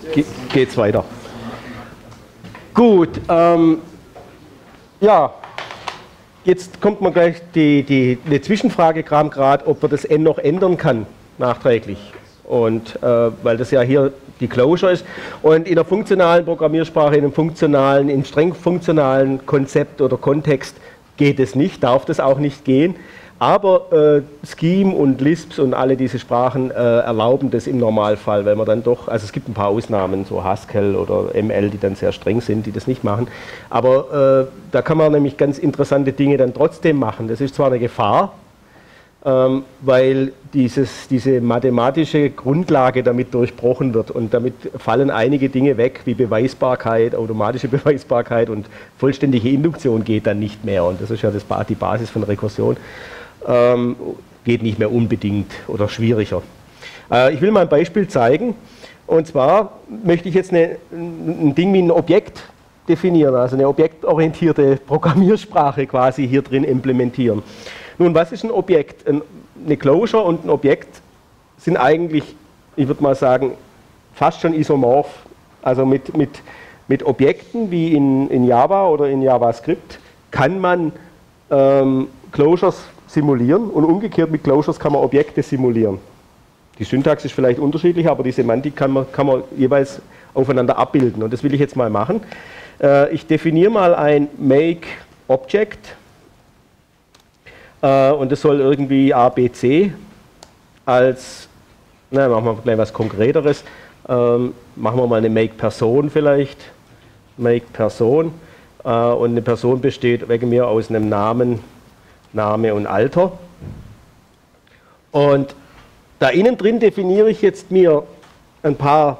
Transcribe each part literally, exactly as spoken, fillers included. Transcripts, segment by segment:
Ge geht's weiter. Gut, ähm, ja, jetzt kommt man gleich die, die, eine Zwischenfrage kam gerade, ob man das N noch ändern kann, nachträglich. Und äh, weil das ja hier die Closure ist. Und in der funktionalen Programmiersprache, in einem funktionalen, in streng funktionalen Konzept oder Kontext geht es nicht, darf das auch nicht gehen. Aber äh, Scheme und Lisps und alle diese Sprachen äh, erlauben das im Normalfall, weil man dann doch, also es gibt ein paar Ausnahmen, so Haskell oder M L, die dann sehr streng sind, die das nicht machen. Aber äh, da kann man nämlich ganz interessante Dinge dann trotzdem machen. Das ist zwar eine Gefahr, ähm, weil dieses, diese mathematische Grundlage damit durchbrochen wird und damit fallen einige Dinge weg, wie Beweisbarkeit, automatische Beweisbarkeit und vollständige Induktion geht dann nicht mehr. Und das ist ja das, die Basis von Rekursion. Ähm, geht nicht mehr unbedingt oder schwieriger. Äh, ich will mal ein Beispiel zeigen. Und zwar möchte ich jetzt eine, ein Ding wie ein Objekt definieren, also eine objektorientierte Programmiersprache quasi hier drin implementieren. Nun, was ist ein Objekt? Eine Closure und ein Objekt sind eigentlich, ich würde mal sagen, fast schon isomorph. Also mit, mit, mit Objekten wie in, in Java oder in JavaScript kann man ähm, Closures simulieren und umgekehrt mit Closures kann man Objekte simulieren. Die Syntax ist vielleicht unterschiedlich, aber die Semantik kann man, kann man jeweils aufeinander abbilden und das will ich jetzt mal machen. Äh, ich definiere mal ein Make-Object äh, und das soll irgendwie A, B, C als, na, machen wir gleich was Konkreteres, ähm, machen wir mal eine Make-Person vielleicht, Make-Person äh, und eine Person besteht wegen mir aus einem Namen, Name und Alter. Und da innen drin definiere ich jetzt mir ein paar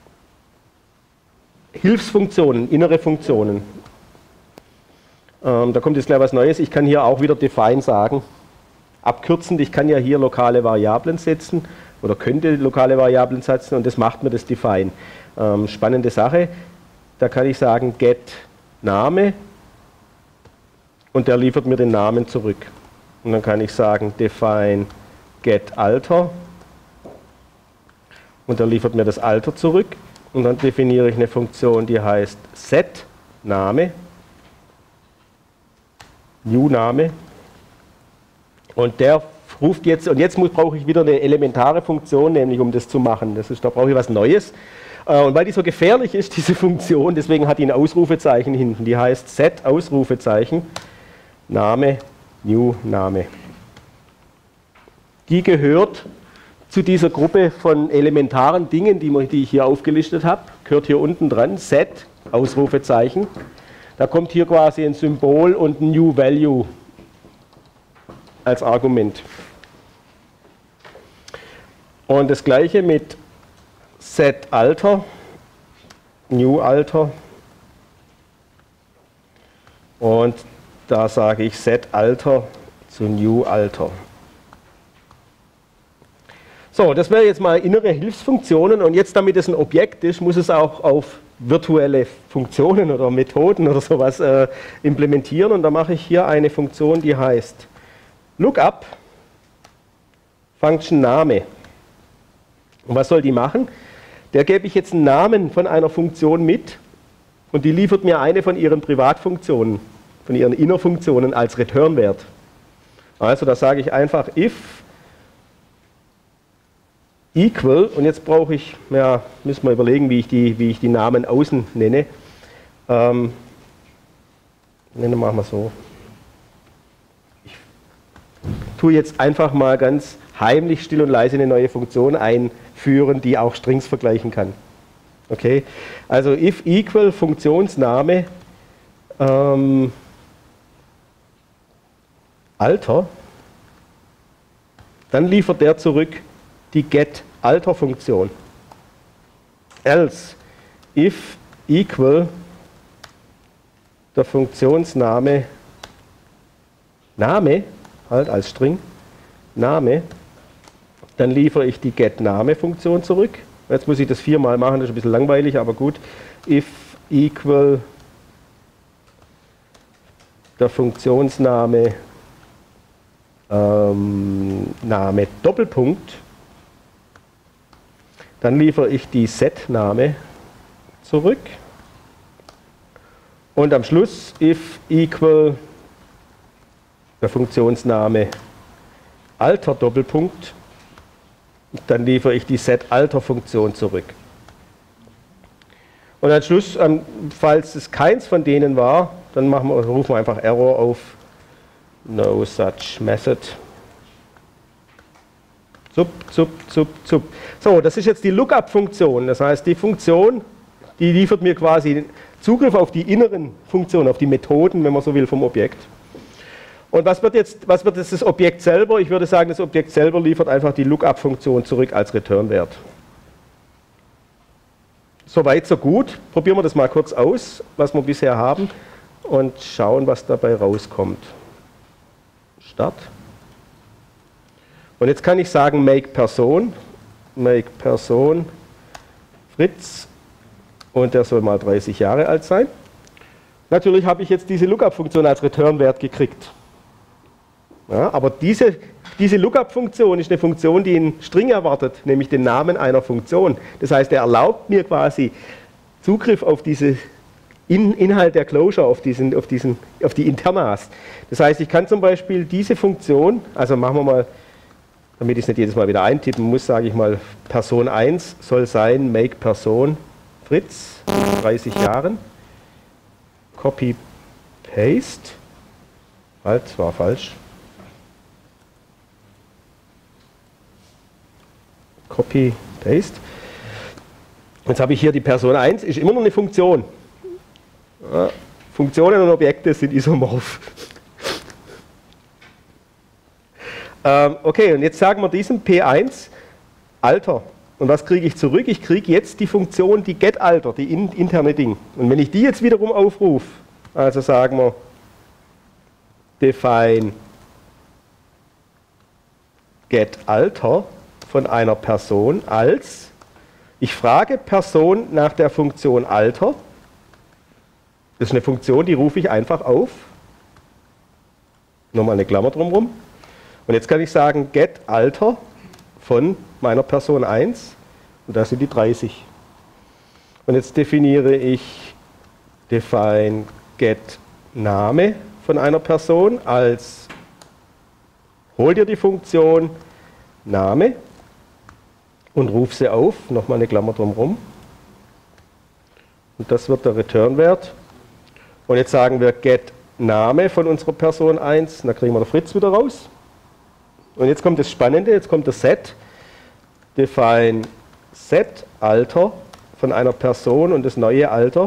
Hilfsfunktionen, innere Funktionen. Ähm, da kommt jetzt gleich was Neues. Ich kann hier auch wieder define sagen. Abkürzend, ich kann ja hier lokale Variablen setzen oder könnte lokale Variablen setzen und das macht mir das define. Ähm, spannende Sache. Da kann ich sagen get Name. Und der liefert mir den Namen zurück. Und dann kann ich sagen, define get Alter. Und der liefert mir das Alter zurück. Und dann definiere ich eine Funktion, die heißt set Name, new Name. Und der ruft jetzt, und jetzt muss, brauche ich wieder eine elementare Funktion, nämlich um das zu machen. Das ist, da brauche ich was Neues. Und weil die so gefährlich ist, diese Funktion, deswegen hat die ein Ausrufezeichen hinten. Die heißt set Ausrufezeichen. Name, New Name. Die gehört zu dieser Gruppe von elementaren Dingen, die, die ich hier aufgelistet habe. Gehört hier unten dran, Set, Ausrufezeichen. Da kommt hier quasi ein Symbol und ein New Value als Argument. Und das gleiche mit Set Alter, New Alter. Und da sage ich Set Alter zu New Alter. So, das wäre jetzt mal innere Hilfsfunktionen und jetzt, damit es ein Objekt ist, muss es auch auf virtuelle Funktionen oder Methoden oder sowas äh, implementieren und da mache ich hier eine Funktion, die heißt Lookup Function Name. Und was soll die machen? Der gebe ich jetzt einen Namen von einer Funktion mit und die liefert mir eine von ihren Privatfunktionen, von ihren Innerfunktionen als Return-Wert. Also da sage ich einfach if equal, und jetzt brauche ich, ja, müssen wir überlegen, wie ich die, wie ich die Namen außen nenne. Ähm, nennen wir mal so. Ich tue jetzt einfach mal ganz heimlich, still und leise eine neue Funktion einführen, die auch Strings vergleichen kann. Okay, also if equal Funktionsname ähm, Alter, dann liefert der zurück die getAlter-Funktion. Else if equal der Funktionsname Name, halt als String, Name, dann liefere ich die getName-Funktion zurück. Jetzt muss ich das viermal machen, das ist ein bisschen langweilig, aber gut. If equal der Funktionsname ähm, Name Doppelpunkt, dann liefere ich die setName zurück. Und am Schluss if equal der Funktionsname Alter Doppelpunkt, dann liefere ich die setAlter-Funktion zurück. Und am Schluss, falls es keins von denen war, dann machen wir, rufen wir einfach Error auf, no such method. Zup, zup, zup, zup. So, das ist jetzt die Lookup-Funktion. Das heißt, die Funktion, die liefert mir quasi Zugriff auf die inneren Funktionen, auf die Methoden, wenn man so will, vom Objekt. Und was wird jetzt, was wird jetzt das Objekt selber? Ich würde sagen, das Objekt selber liefert einfach die Lookup-Funktion zurück als Return-Wert. Soweit, so gut. Probieren wir das mal kurz aus, was wir bisher haben, und schauen, was dabei rauskommt. Start. Und jetzt kann ich sagen, make Person, make Person Fritz, und der soll mal dreißig Jahre alt sein. Natürlich habe ich jetzt diese Lookup-Funktion als Return-Wert gekriegt. Ja, aber diese, diese Lookup-Funktion ist eine Funktion, die einen String erwartet, nämlich den Namen einer Funktion. Das heißt, er erlaubt mir quasi Zugriff auf diesen In Inhalt der Closure, auf, diesen, auf, diesen, auf die Internas. Das heißt, ich kann zum Beispiel diese Funktion, also machen wir mal, damit ich es nicht jedes Mal wieder eintippen muss, sage ich mal, Person eins soll sein, make Person Fritz, dreißig Jahren, Copy, Paste, halt, das war falsch, Copy, Paste. Jetzt habe ich hier die Person eins, ist immer noch eine Funktion. Ja, Funktionen und Objekte sind isomorph. ähm, okay, und jetzt sagen wir diesem P eins Alter. Und was kriege ich zurück? Ich kriege jetzt die Funktion, die getAlter, die in, interne Ding. Und wenn ich die jetzt wiederum aufrufe, also sagen wir define getAlter von einer Person als, ich frage Person nach der Funktion Alter, das ist eine Funktion, die rufe ich einfach auf, nochmal eine Klammer drumherum, und jetzt kann ich sagen getAlter von meiner Person eins, und das sind die dreißig. Und jetzt definiere ich define getName von einer Person als, hol dir die Funktion Name und ruf sie auf, nochmal eine Klammer drumherum. Und das wird der Return-Wert. Und jetzt sagen wir getName von unserer Person eins, und da kriegen wir den Fritz wieder raus. Und jetzt kommt das Spannende, jetzt kommt das Set. Define setAlter von einer Person und das neue Alter.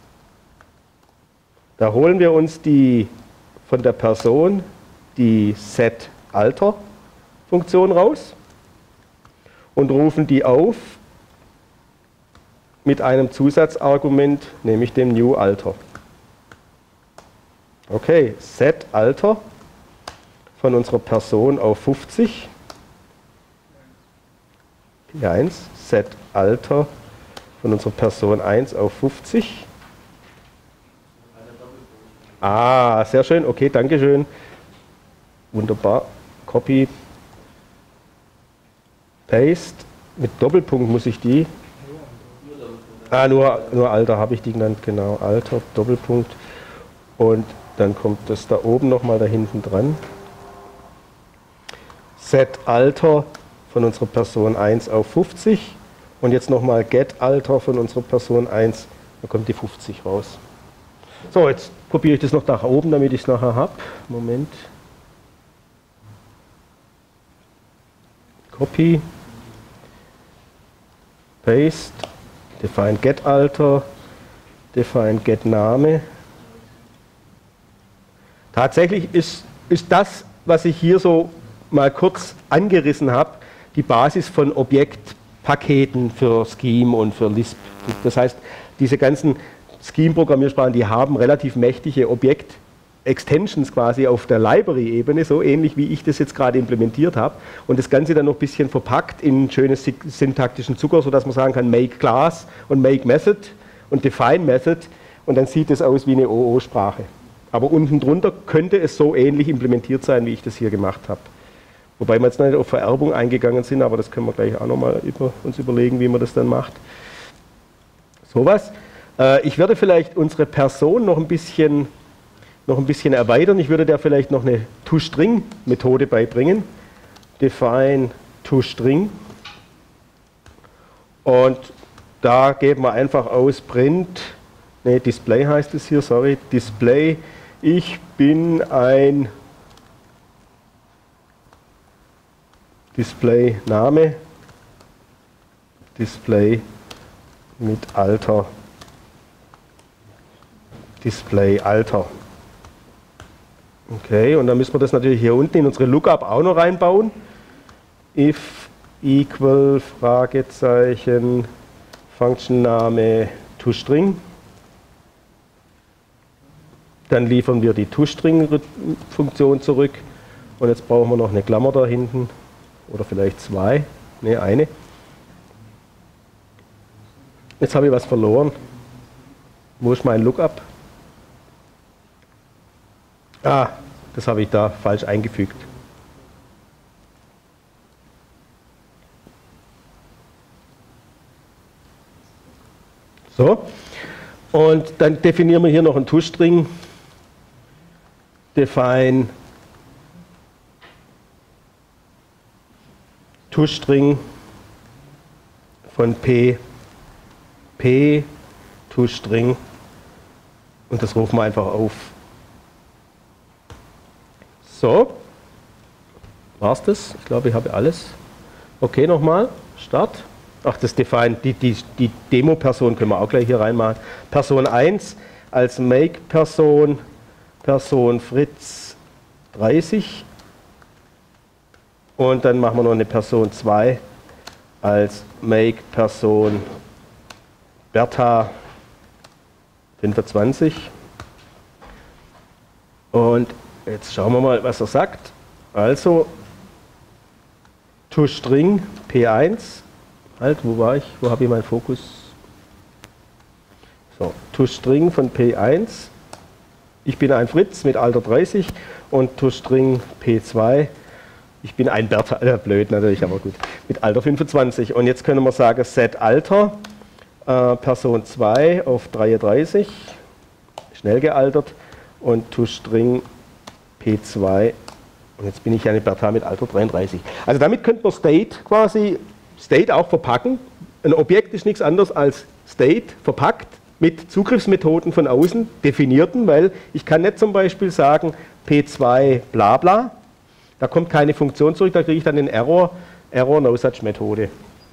Da holen wir uns die von der Person die setAlter-Funktion raus und rufen die auf mit einem Zusatzargument, nämlich dem newAlter. Okay, setAlter von unserer Person auf fünfzig. P eins, setAlter von unserer Person eins auf fünfzig. Ah, sehr schön, okay, danke schön. Wunderbar. Copy, Paste, mit Doppelpunkt muss ich die. Ah, nur, nur Alter habe ich die genannt, genau. Alter, Doppelpunkt. Und dann kommt das da oben nochmal da hinten dran. setAlter von unserer Person eins auf fünfzig. Und jetzt nochmal getAlter von unserer Person eins. Da kommt die fünfzig raus. So, jetzt kopiere ich das noch nach oben, damit ich es nachher habe. Moment. Copy. Paste. Define getAlter. Define getName. Tatsächlich ist, ist das, was ich hier so mal kurz angerissen habe, die Basis von Objektpaketen für Scheme und für Lisp. Das heißt, diese ganzen Scheme-Programmiersprachen, die haben relativ mächtige Objekt-Extensions quasi auf der Library-Ebene, so ähnlich wie ich das jetzt gerade implementiert habe. Und das Ganze dann noch ein bisschen verpackt in schönes syntaktischen Zucker, sodass man sagen kann, make Class und make Method und define Method. Und dann sieht es aus wie eine O O-Sprache. Aber unten drunter könnte es so ähnlich implementiert sein, wie ich das hier gemacht habe. Wobei wir jetzt nicht auf Vererbung eingegangen sind, aber das können wir gleich auch nochmal über, uns überlegen, wie man das dann macht. Sowas. Äh, ich werde vielleicht unsere Person noch ein bisschen, noch ein bisschen erweitern. Ich würde der vielleicht noch eine ToString-Methode beibringen. Define ToString. Und da geben wir einfach aus Print, ne, Display heißt es hier, sorry, Display, ich bin ein Display Name, Display mit Alter, Display Alter. Okay, und dann müssen wir das natürlich hier unten in unsere Lookup auch noch reinbauen. If equal Fragezeichen Function-Name ToString. Dann liefern wir die ToString-Funktion zurück. Und jetzt brauchen wir noch eine Klammer da hinten. Oder vielleicht zwei. Ne, eine. Jetzt habe ich was verloren. Wo ist mein Lookup? Ah, das habe ich da falsch eingefügt. So. Und dann definieren wir hier noch einen ToString. Define ToString von P, P, ToString und das rufen wir einfach auf. So, war's das? Ich glaube, ich habe alles. Okay, nochmal, Start. Ach, das Define, die, die, die Demo-Person können wir auch gleich hier reinmachen. Person eins als Make-Person, Person Fritz dreißig. Und dann machen wir noch eine Person zwei als Make-Person Bertha fünfundzwanzig. Und jetzt schauen wir mal, was er sagt. Also, ToString P eins. Halt, wo war ich? Wo habe ich meinen Fokus? So, ToString von P eins. Ich bin ein Fritz mit Alter dreißig und ToString P zwei. Ich bin ein Bertha, äh, blöd natürlich, aber gut, mit Alter fünfundzwanzig. Und jetzt können wir sagen, Set Alter, äh, Person zwei auf dreiunddreißig, schnell gealtert, und ToString P zwei, und jetzt bin ich eine Bertha mit Alter dreiunddreißig. Also damit könnte man State quasi, State auch verpacken. Ein Objekt ist nichts anderes als State verpackt mit Zugriffsmethoden von außen, definierten, weil ich kann nicht zum Beispiel sagen P zwei bla bla, da kommt keine Funktion zurück, da kriege ich dann den Error, Error No Such Methode.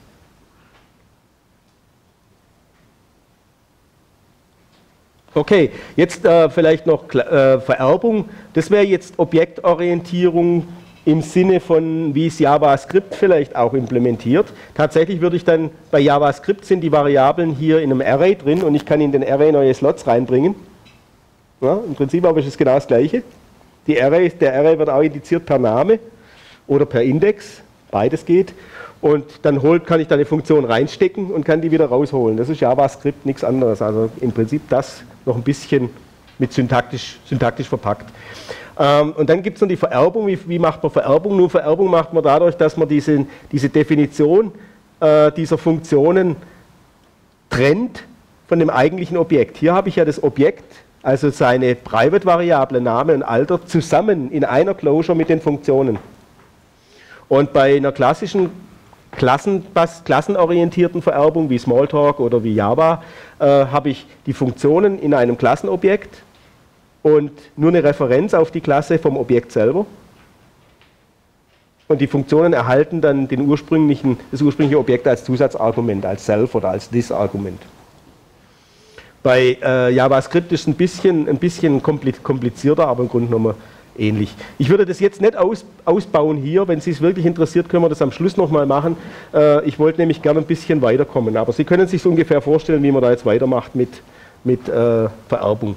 Okay, jetzt äh, vielleicht noch äh, Vererbung. Das wäre jetzt Objektorientierung im Sinne von, wie es JavaScript vielleicht auch implementiert. Tatsächlich würde ich dann, bei JavaScript sind die Variablen hier in einem Array drin und ich kann in den Array neue Slots reinbringen. Ja, im Prinzip aber ist es genau das Gleiche. Die Array, der Array wird auch indiziert per Name oder per Index, beides geht. Und dann holt, kann ich da eine Funktion reinstecken und kann die wieder rausholen. Das ist JavaScript, nichts anderes. Also im Prinzip das noch ein bisschen mit syntaktisch, syntaktisch verpackt. Ähm, und dann gibt es noch die Vererbung. Wie, wie macht man Vererbung? Nun, Vererbung macht man dadurch, dass man diese, diese Definition äh, dieser Funktionen trennt von dem eigentlichen Objekt. Hier habe ich ja das Objekt, also seine Private-Variable, Name und Alter, zusammen in einer Closure mit den Funktionen. Und bei einer klassischen Klassen, klassenorientierten Vererbung wie Smalltalk oder wie Java äh, habe ich die Funktionen in einem Klassenobjekt und nur eine Referenz auf die Klasse vom Objekt selber. Und die Funktionen erhalten dann den ursprünglichen, das ursprüngliche Objekt als Zusatzargument, als Self oder als This-Argument. Bei äh, JavaScript ist es ein bisschen, ein bisschen komplizierter, aber im Grunde genommen ähnlich. Ich würde das jetzt nicht aus, ausbauen hier, wenn Sie es wirklich interessiert, können wir das am Schluss nochmal machen. Äh, ich wollte nämlich gerne ein bisschen weiterkommen, aber Sie können sich so ungefähr vorstellen, wie man da jetzt weitermacht mit, mit äh, Vererbung.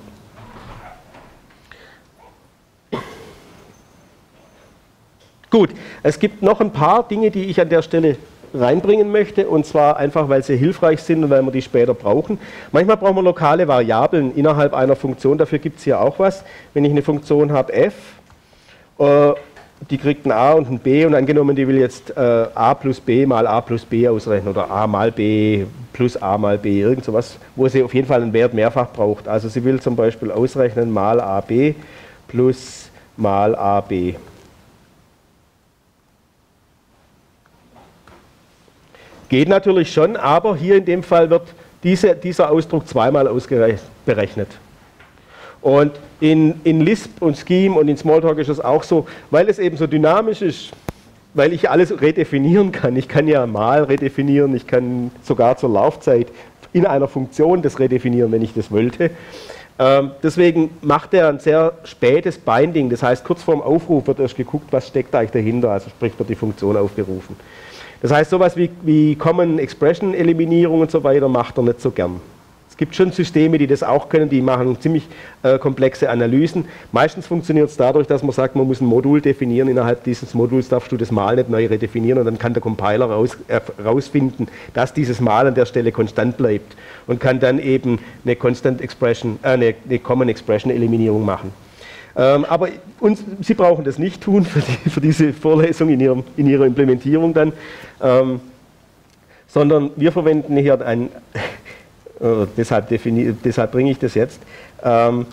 Gut, es gibt noch ein paar Dinge, die ich an der Stelle reinbringen möchte, und zwar einfach, weil sie hilfreich sind und weil wir die später brauchen. Manchmal brauchen wir lokale Variablen innerhalb einer Funktion, dafür gibt es hier auch was. Wenn ich eine Funktion habe, f, äh, die kriegt ein A und ein B und angenommen, die will jetzt äh, A plus B mal A plus B ausrechnen oder A mal B plus A mal B, irgend sowas, wo sie auf jeden Fall einen Wert mehrfach braucht. Also sie will zum Beispiel ausrechnen mal A B plus mal A B. Geht natürlich schon, aber hier in dem Fall wird diese, dieser Ausdruck zweimal berechnet. Und in, in Lisp und Scheme und in Smalltalk ist es auch so, weil es eben so dynamisch ist, weil ich alles redefinieren kann. Ich kann ja mal redefinieren, ich kann sogar zur Laufzeit in einer Funktion das redefinieren, wenn ich das wollte. Ähm, deswegen macht er ein sehr spätes Binding, das heißt kurz vorm Aufruf wird erst geguckt, was steckt eigentlich dahinter, also sprich wird die Funktion aufgerufen. Das heißt, sowas wie, wie Common Expression Eliminierung und so weiter macht er nicht so gern. Es gibt schon Systeme, die das auch können, die machen ziemlich äh, komplexe Analysen. Meistens funktioniert es dadurch, dass man sagt, man muss ein Modul definieren. Innerhalb dieses Moduls darfst du das Mal nicht neu redefinieren und dann kann der Compiler raus, äh, rausfinden, dass dieses Mal an der Stelle konstant bleibt und kann dann eben eine Constant Expression, äh, eine, eine Common Expression Eliminierung machen. Ähm, aber uns, Sie brauchen das nicht tun für, die, für diese Vorlesung in, ihrem, in Ihrer Implementierung dann, ähm, sondern wir verwenden hier ein Uh, deshalb, deshalb bringe ich das jetzt. Ähm,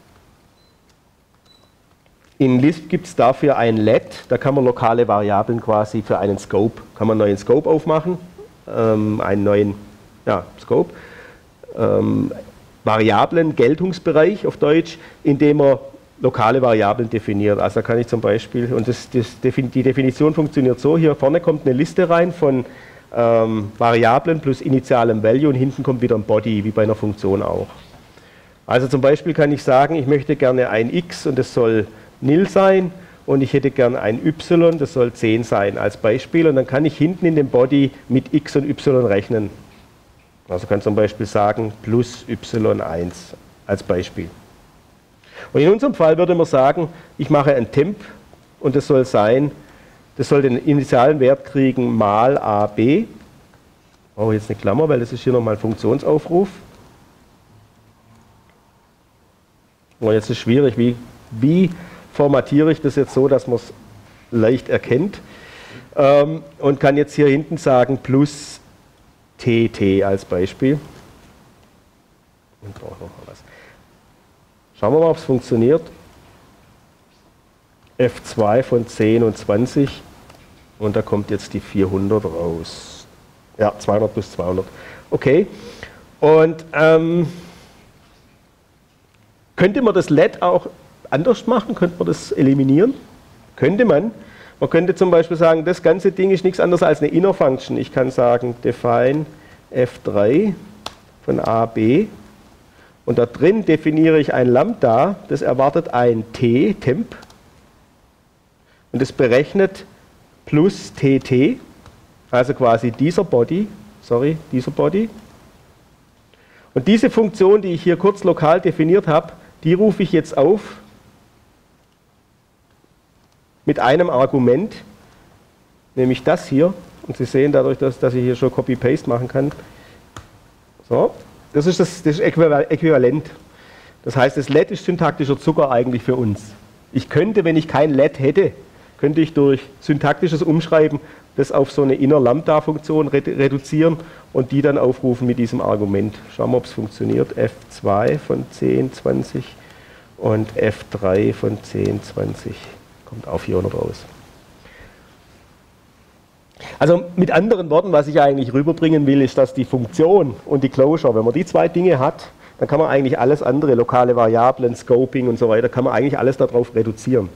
in Lisp gibt es dafür ein Let, da kann man lokale Variablen quasi für einen Scope, kann man einen neuen Scope aufmachen, ähm, einen neuen ja, Scope, ähm, Variablen-Geltungsbereich auf Deutsch, indem man lokale Variablen definiert. Also da kann ich zum Beispiel, und das, das, die Definition funktioniert so, hier vorne kommt eine Liste rein von Ähm, Variablen plus initialem Value und hinten kommt wieder ein Body, wie bei einer Funktion auch. Also zum Beispiel kann ich sagen, ich möchte gerne ein X und das soll nil sein und ich hätte gerne ein Y, das soll zehn sein als Beispiel und dann kann ich hinten in dem Body mit X und Y rechnen. Also kann zum Beispiel sagen plus Y eins als Beispiel. Und in unserem Fall würde man sagen, ich mache ein Temp und das soll sein, das soll den initialen Wert kriegen mal A B. Ich brauche jetzt eine Klammer, weil das ist hier nochmal ein Funktionsaufruf. Und jetzt ist es schwierig, wie, wie formatiere ich das jetzt so, dass man es leicht erkennt. Ähm, und kann jetzt hier hinten sagen plus T T als Beispiel. Und brauche noch mal was. Schauen wir mal, ob es funktioniert. F zwei von zehn und zwanzig und da kommt jetzt die vierhundert raus. Ja, zweihundert plus zweihundert. Okay. Und ähm, könnte man das Let auch anders machen? Könnte man das eliminieren? Könnte man. Man könnte zum Beispiel sagen, das ganze Ding ist nichts anderes als eine Inner Function. Ich kann sagen, define F drei von A B und da drin definiere ich ein Lambda, das erwartet ein T, Temp, und es berechnet plus T T, also quasi dieser Body, sorry, dieser Body. Und diese Funktion, die ich hier kurz lokal definiert habe, die rufe ich jetzt auf mit einem Argument, nämlich das hier. Und Sie sehen dadurch, dass, dass ich hier schon Copy-Paste machen kann. So, das ist das, das ist Äquivalent. Das heißt, das Let ist syntaktischer Zucker eigentlich für uns. Ich könnte, wenn ich kein Let hätte, könnte ich durch syntaktisches Umschreiben das auf so eine Inner-Lambda-Funktion reduzieren und die dann aufrufen mit diesem Argument. Schauen wir, ob es funktioniert. F zwei von zehn, zwanzig und F drei von zehn, zwanzig. Kommt auf vierhundert raus. Also mit anderen Worten, was ich eigentlich rüberbringen will, ist, dass die Funktion und die Closure, wenn man die zwei Dinge hat, dann kann man eigentlich alles andere, lokale Variablen, Scoping und so weiter, kann man eigentlich alles darauf reduzieren.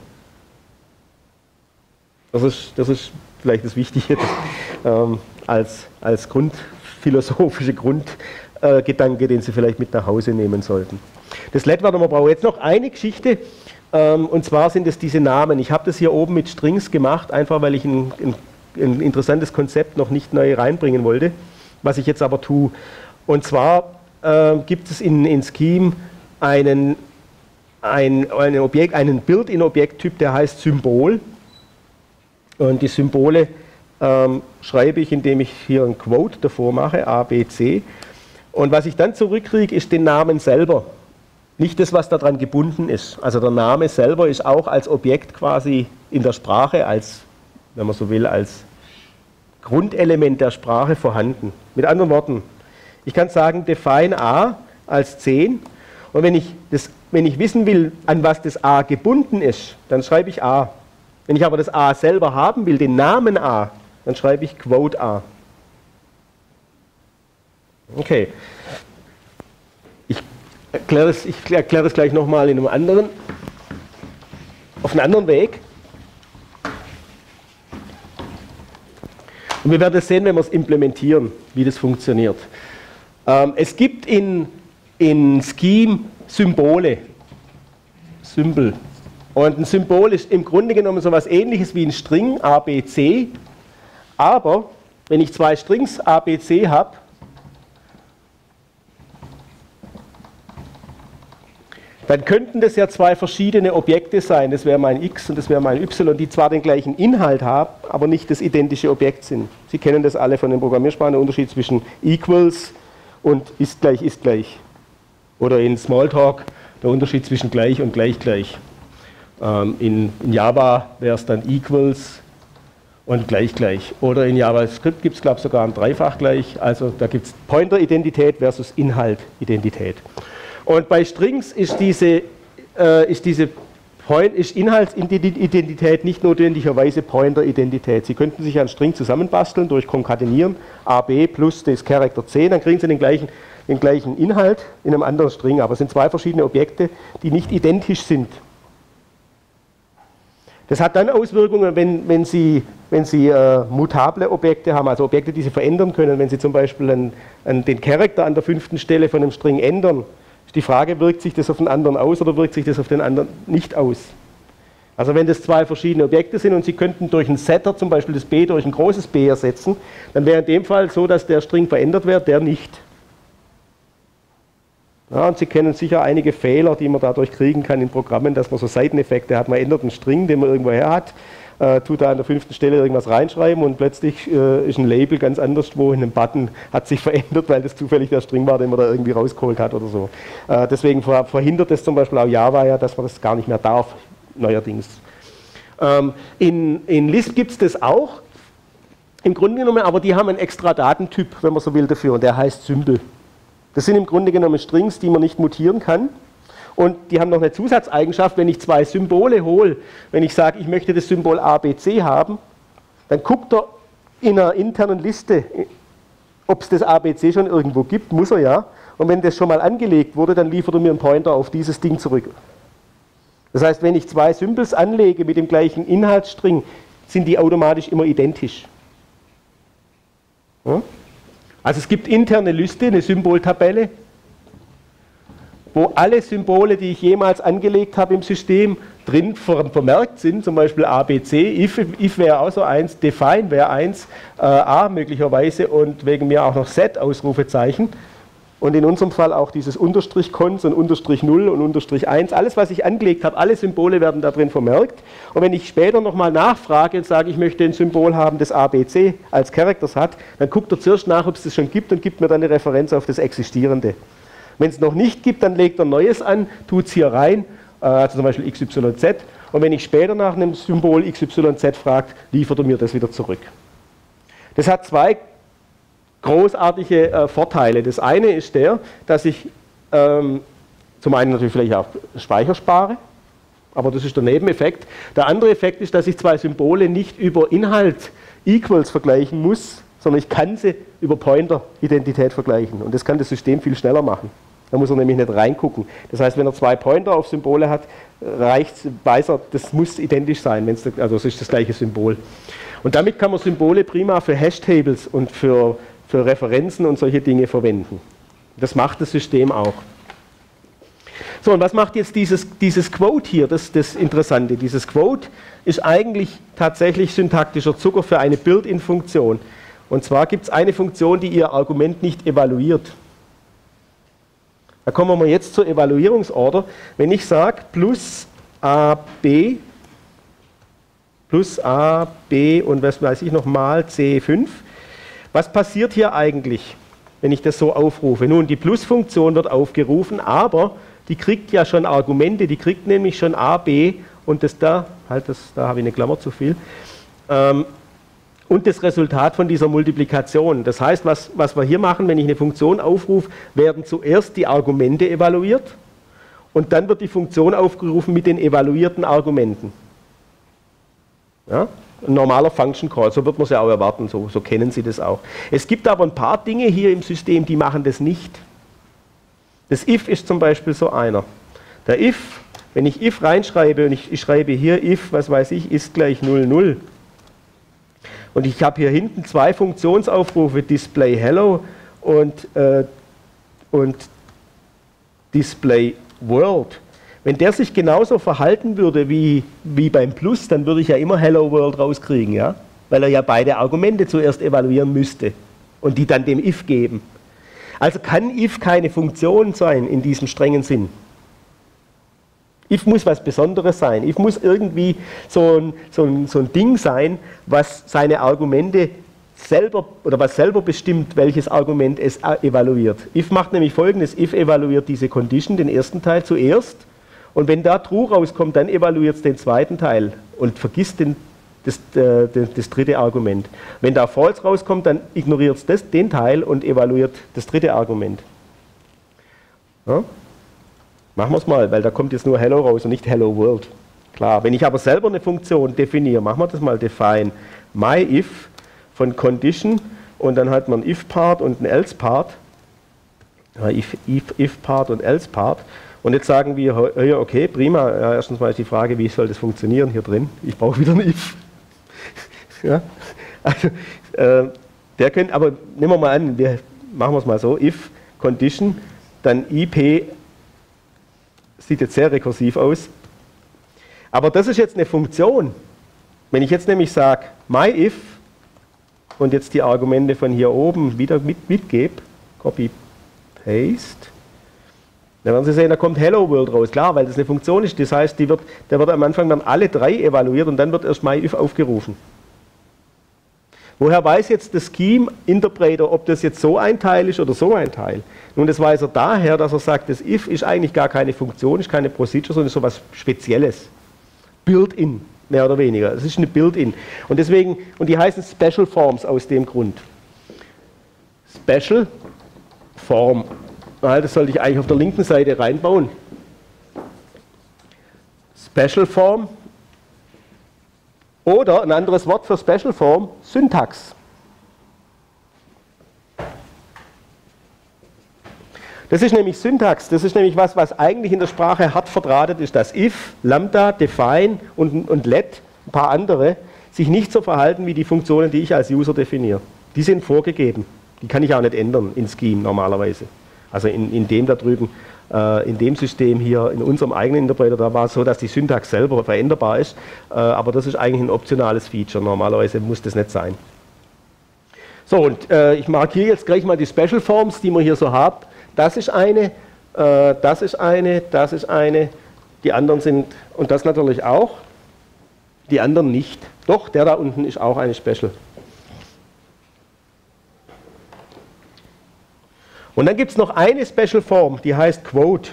Das ist, das ist vielleicht das Wichtige ähm, als, als grundphilosophische Grundgedanke, äh, den Sie vielleicht mit nach Hause nehmen sollten. Das Let, was man braucht, jetzt noch eine Geschichte, ähm, und zwar sind es diese Namen. Ich habe das hier oben mit Strings gemacht, einfach weil ich ein, ein, ein interessantes Konzept noch nicht neu reinbringen wollte, was ich jetzt aber tue. Und zwar äh, gibt es in, in Scheme einen, ein, ein Objekt, einen Built-in-Objekttyp, der heißt Symbol. Und die Symbole ähm, schreibe ich, indem ich hier ein Quote davor mache, A, B, C. Und was ich dann zurückkriege, ist den Namen selber. nicht das, was daran gebunden ist. Also der Name selber ist auch als Objekt quasi in der Sprache, als, wenn man so will, als Grundelement der Sprache vorhanden. Mit anderen Worten, ich kann sagen, define a als zehn und wenn ich, das, wenn ich wissen will, an was das a gebunden ist, dann schreibe ich a. Wenn ich aber das a selber haben will, den Namen a, dann schreibe ich quote a. Okay. Ich erkläre das, ich erkläre das gleich nochmal in einem anderen, auf einem anderen Weg. Und wir werden es sehen, wenn wir es implementieren, wie das funktioniert. Ähm, es gibt in, in Scheme Symbole. Symbol. Und ein Symbol ist im Grunde genommen so etwas Ähnliches wie ein String A B C. Aber wenn ich zwei Strings A B C habe, dann könnten das ja zwei verschiedene Objekte sein. Das wäre mein X und das wäre mein Y, die zwar den gleichen Inhalt haben, aber nicht das identische Objekt sind. Sie kennen das alle von den Programmiersprachen, der Unterschied zwischen Equals und ist gleich, ist gleich. Oder in Smalltalk der Unterschied zwischen gleich und gleich, gleich. Ähm, in, in Java wäre es dann Equals und gleich, gleich. Oder in JavaScript gibt es, glaube ich, sogar ein Dreifach gleich. Also da gibt es Pointer-Identität versus Inhalt-Identität. Und bei Strings ist diese, äh, ist diese Point, ist Inhaltsidentität nicht notwendigerweise Pointer-Identität. Sie könnten sich einen String zusammenbasteln durch Konkatenieren, A B plus das Character zehn, dann kriegen Sie den gleichen, den gleichen Inhalt in einem anderen String, aber es sind zwei verschiedene Objekte, die nicht identisch sind. Das hat dann Auswirkungen, wenn, wenn Sie, wenn Sie äh, mutable Objekte haben, also Objekte, die Sie verändern können. Wenn Sie zum Beispiel an, an den Charakter an der fünften Stelle von einem String ändern, ist die Frage, wirkt sich das auf den anderen aus oder wirkt sich das auf den anderen nicht aus? Also wenn das zwei verschiedene Objekte sind und Sie könnten durch einen Setter zum Beispiel das B durch ein großes B ersetzen, dann wäre in dem Fall so, dass der String verändert wird, der nicht. Ja, und Sie kennen sicher einige Fehler, die man dadurch kriegen kann in Programmen, dass man so Seiteneffekte hat. Man ändert einen String, den man irgendwo her hat, äh, tut da an der fünften Stelle irgendwas reinschreiben und plötzlich äh, ist ein Label ganz anders, wo in einem Button hat sich verändert, weil das zufällig der String war, den man da irgendwie rausgeholt hat oder so. Äh, deswegen ver verhindert das zum Beispiel auch Java ja, dass man das gar nicht mehr darf, neuerdings. Ähm, in, in Lisp gibt es das auch, im Grunde genommen, aber die haben einen extra Datentyp, wenn man so will, dafür, und der heißt Symbol. Das sind im Grunde genommen Strings, die man nicht mutieren kann. Und die haben noch eine Zusatzeigenschaft, wenn ich zwei Symbole hole, wenn ich sage, ich möchte das Symbol A B C haben, dann guckt er in einer internen Liste, ob es das A B C schon irgendwo gibt, muss er ja. Und wenn das schon mal angelegt wurde, dann liefert er mir einen Pointer auf dieses Ding zurück. Das heißt, wenn ich zwei Symbols anlege mit dem gleichen Inhaltsstring, sind die automatisch immer identisch. Ja? Also es gibt interne Liste, eine Symboltabelle, wo alle Symbole, die ich jemals angelegt habe im System, drin vermerkt sind, zum Beispiel A B C, if, if wäre auch so eins, define wäre eins, äh, A möglicherweise und wegen mir auch noch set, Ausrufezeichen. Und in unserem Fall auch dieses Unterstrich Cons und Unterstrich null und Unterstrich eins. Alles, was ich angelegt habe, alle Symbole werden da drin vermerkt. Und wenn ich später nochmal nachfrage und sage, ich möchte ein Symbol haben, das A B C als Characters hat, dann guckt er zuerst nach, ob es das schon gibt und gibt mir dann eine Referenz auf das Existierende. Wenn es noch nicht gibt, dann legt er Neues an, tut es hier rein, also zum Beispiel X Y Z. Und wenn ich später nach einem Symbol X Y Z frage, liefert er mir das wieder zurück. Das hat zwei großartige äh, Vorteile. Das eine ist der, dass ich ähm, zum einen natürlich vielleicht auch Speicher spare, aber das ist der Nebeneffekt. Der andere Effekt ist, dass ich zwei Symbole nicht über Inhalt Equals vergleichen muss, sondern ich kann sie über Pointer-Identität vergleichen. Und das kann das System viel schneller machen. Da muss er nämlich nicht reingucken. Das heißt, wenn er zwei Pointer auf Symbole hat, reicht, weiß er, das muss identisch sein, wenn's, also es ist das gleiche Symbol. Und damit kann man Symbole prima für Hashtables und für für Referenzen und solche Dinge verwenden. Das macht das System auch. So, und was macht jetzt dieses, dieses Quote hier, das, das Interessante? Dieses Quote ist eigentlich tatsächlich syntaktischer Zucker für eine Built-in-Funktion. Und zwar gibt es eine Funktion, die ihr Argument nicht evaluiert. Da kommen wir jetzt zur Evaluierungsorder. Wenn ich sage plus A B plus A B und was weiß ich noch mal C fünf, was passiert hier eigentlich, wenn ich das so aufrufe? Nun, die Plus-Funktion wird aufgerufen, aber die kriegt ja schon Argumente, die kriegt nämlich schon a, b und das da, halt das, da habe ich eine Klammer zu viel, ähm, und das Resultat von dieser Multiplikation. Das heißt, was, was wir hier machen, wenn ich eine Funktion aufrufe, werden zuerst die Argumente evaluiert und dann wird die Funktion aufgerufen mit den evaluierten Argumenten. Ja? Ein normaler Function Call, so wird man es ja auch erwarten, so, so kennen Sie das auch. Es gibt aber ein paar Dinge hier im System, die machen das nicht. Das if ist zum Beispiel so einer. Der if, wenn ich if reinschreibe und ich, ich schreibe hier if, was weiß ich, ist gleich null, null. Und ich habe hier hinten zwei Funktionsaufrufe, display hello und, äh, und display world. Wenn der sich genauso verhalten würde wie, wie beim Plus, dann würde ich ja immer hello world rauskriegen, ja? Weil er ja beide Argumente zuerst evaluieren müsste und die dann dem if geben. Also kann if keine Funktion sein in diesem strengen Sinn. If muss was Besonderes sein. If muss irgendwie so ein, so ein, so ein Ding sein, was seine Argumente selber oder was selber bestimmt, welches Argument es evaluiert. If macht nämlich Folgendes: If evaluiert diese Condition, den ersten Teil zuerst, und wenn da True rauskommt, dann evaluiert es den zweiten Teil und vergisst den, das, äh, das dritte Argument. Wenn da False rauskommt, dann ignoriert es das, den Teil und evaluiert das dritte Argument. Ja? Machen wir es mal, weil da kommt jetzt nur Hello raus und nicht Hello World. Klar, wenn ich aber selber eine Funktion definiere, machen wir das mal, define myIf von Condition und dann hat man if-Part und ein else-Part. If, if, if-Part und else-Part. Und jetzt sagen wir, ja, okay, prima. Ja, erstens mal ist die Frage, wie soll das funktionieren hier drin? Ich brauche wieder ein if. Ja, also, äh, der könnte, aber nehmen wir mal an, wir machen wir es mal so, if Condition, dann ip. Sieht jetzt sehr rekursiv aus. Aber das ist jetzt eine Funktion. Wenn ich jetzt nämlich sage, myIf und jetzt die Argumente von hier oben wieder mit, mitgebe, Copy, Paste, dann werden Sie sehen, da kommt Hello World raus. Klar, weil das eine Funktion ist. Das heißt, die wird, da wird am Anfang dann alle drei evaluiert und dann wird erst myIf aufgerufen. Woher weiß jetzt der Scheme-Interpreter, ob das jetzt so ein Teil ist oder so ein Teil? Nun, das weiß er daher, dass er sagt, das if ist eigentlich gar keine Funktion, ist keine Procedure, sondern ist so etwas Spezielles. Built-in, mehr oder weniger. Es ist eine Built-in. Und deswegen, und die heißen Special Forms aus dem Grund. Special Form. Das sollte ich eigentlich auf der linken Seite reinbauen. Special Form. Oder ein anderes Wort für Special Form, Syntax. Das ist nämlich Syntax, das ist nämlich was, was eigentlich in der Sprache hart verdrahtet ist, dass if, lambda, define und, und let, ein paar andere, sich nicht so verhalten wie die Funktionen, die ich als User definiere. Die sind vorgegeben, die kann ich auch nicht ändern in Scheme normalerweise. Also in, in dem da drüben, äh, in dem System hier, in unserem eigenen Interpreter, da war es so, dass die Syntax selber veränderbar ist, äh, aber das ist eigentlich ein optionales Feature, normalerweise muss das nicht sein. So, und äh, ich markiere jetzt gleich mal die Special Forms, die wir hier so haben. Das ist eine, äh, das ist eine, das ist eine, die anderen sind, und das natürlich auch, die anderen nicht. Doch, der da unten ist auch eine Special. Und dann gibt es noch eine Special Form, die heißt Quote.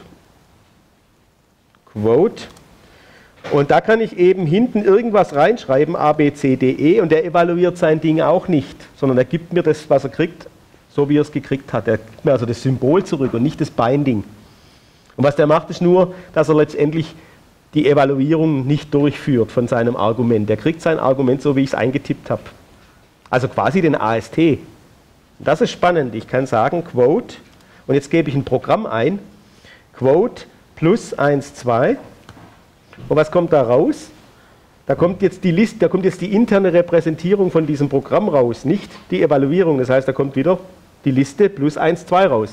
Quote. Und da kann ich eben hinten irgendwas reinschreiben, A, B, C, D, E, und der evaluiert sein Ding auch nicht, sondern er gibt mir das, was er kriegt, so wie er es gekriegt hat. Er gibt mir also das Symbol zurück und nicht das Binding. Und was der macht, ist nur, dass er letztendlich die Evaluierung nicht durchführt von seinem Argument. Er kriegt sein Argument so, wie ich es eingetippt habe. Also quasi den A S T. Das ist spannend. Ich kann sagen, Quote, und jetzt gebe ich ein Programm ein, Quote plus eins, zwei. Und was kommt da raus? Da kommt jetzt die Liste, da kommt jetzt die interne Repräsentierung von diesem Programm raus, nicht die Evaluierung. Das heißt, da kommt wieder die Liste plus eins, zwei raus.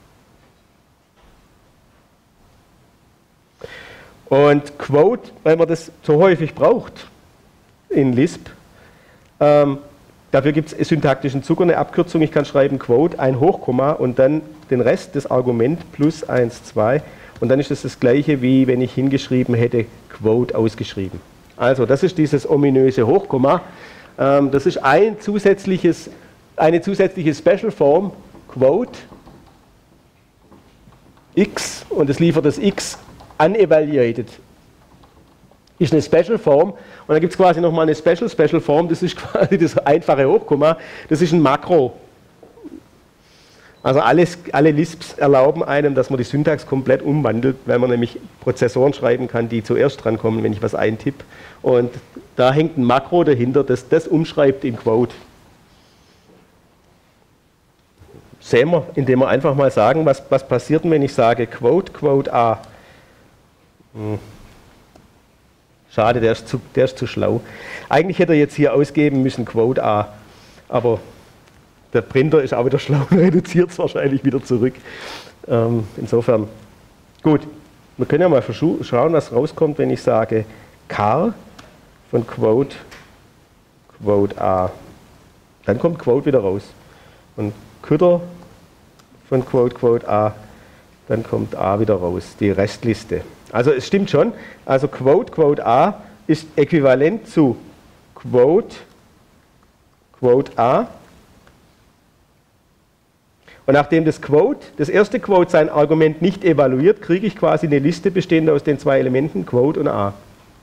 Und Quote, weil man das so häufig braucht in Lisp, ähm, dafür gibt es syntaktischen Zucker, eine Abkürzung. Ich kann schreiben Quote, ein Hochkomma und dann den Rest des Argument plus eins, zwei. Und dann ist das das gleiche, wie wenn ich hingeschrieben hätte, Quote ausgeschrieben. Also das ist dieses ominöse Hochkomma. Ähm, das ist ein zusätzliches, eine zusätzliche Special Form, Quote. x und es liefert das x unevaluated. Ist eine Special Form und dann gibt es quasi nochmal eine Special Special Form, das ist quasi das einfache Hochkomma, das ist ein Makro. Also alles, alle Lisps erlauben einem, dass man die Syntax komplett umwandelt, weil man nämlich Prozessoren schreiben kann, die zuerst drankommen, wenn ich was eintippe. Und da hängt ein Makro dahinter, das das umschreibt in Quote. Sehen wir, indem wir einfach mal sagen, was, was passiert denn, wenn ich sage Quote, Quote A. Hm. Schade, der ist, zu, der ist zu schlau. Eigentlich hätte er jetzt hier ausgeben müssen Quote A, aber der Printer ist auch wieder schlau und reduziert es wahrscheinlich wieder zurück. Ähm, insofern, gut, wir können ja mal schauen, was rauskommt, wenn ich sage Car von Quote, Quote A. Dann kommt Quote wieder raus. Und Kütter von Quote, Quote A, dann kommt A wieder raus, die Restliste. Also es stimmt schon, also Quote, Quote A ist äquivalent zu Quote, Quote A. Und nachdem das Quote, das erste Quote sein Argument nicht evaluiert, kriege ich quasi eine Liste bestehend aus den zwei Elementen Quote und A.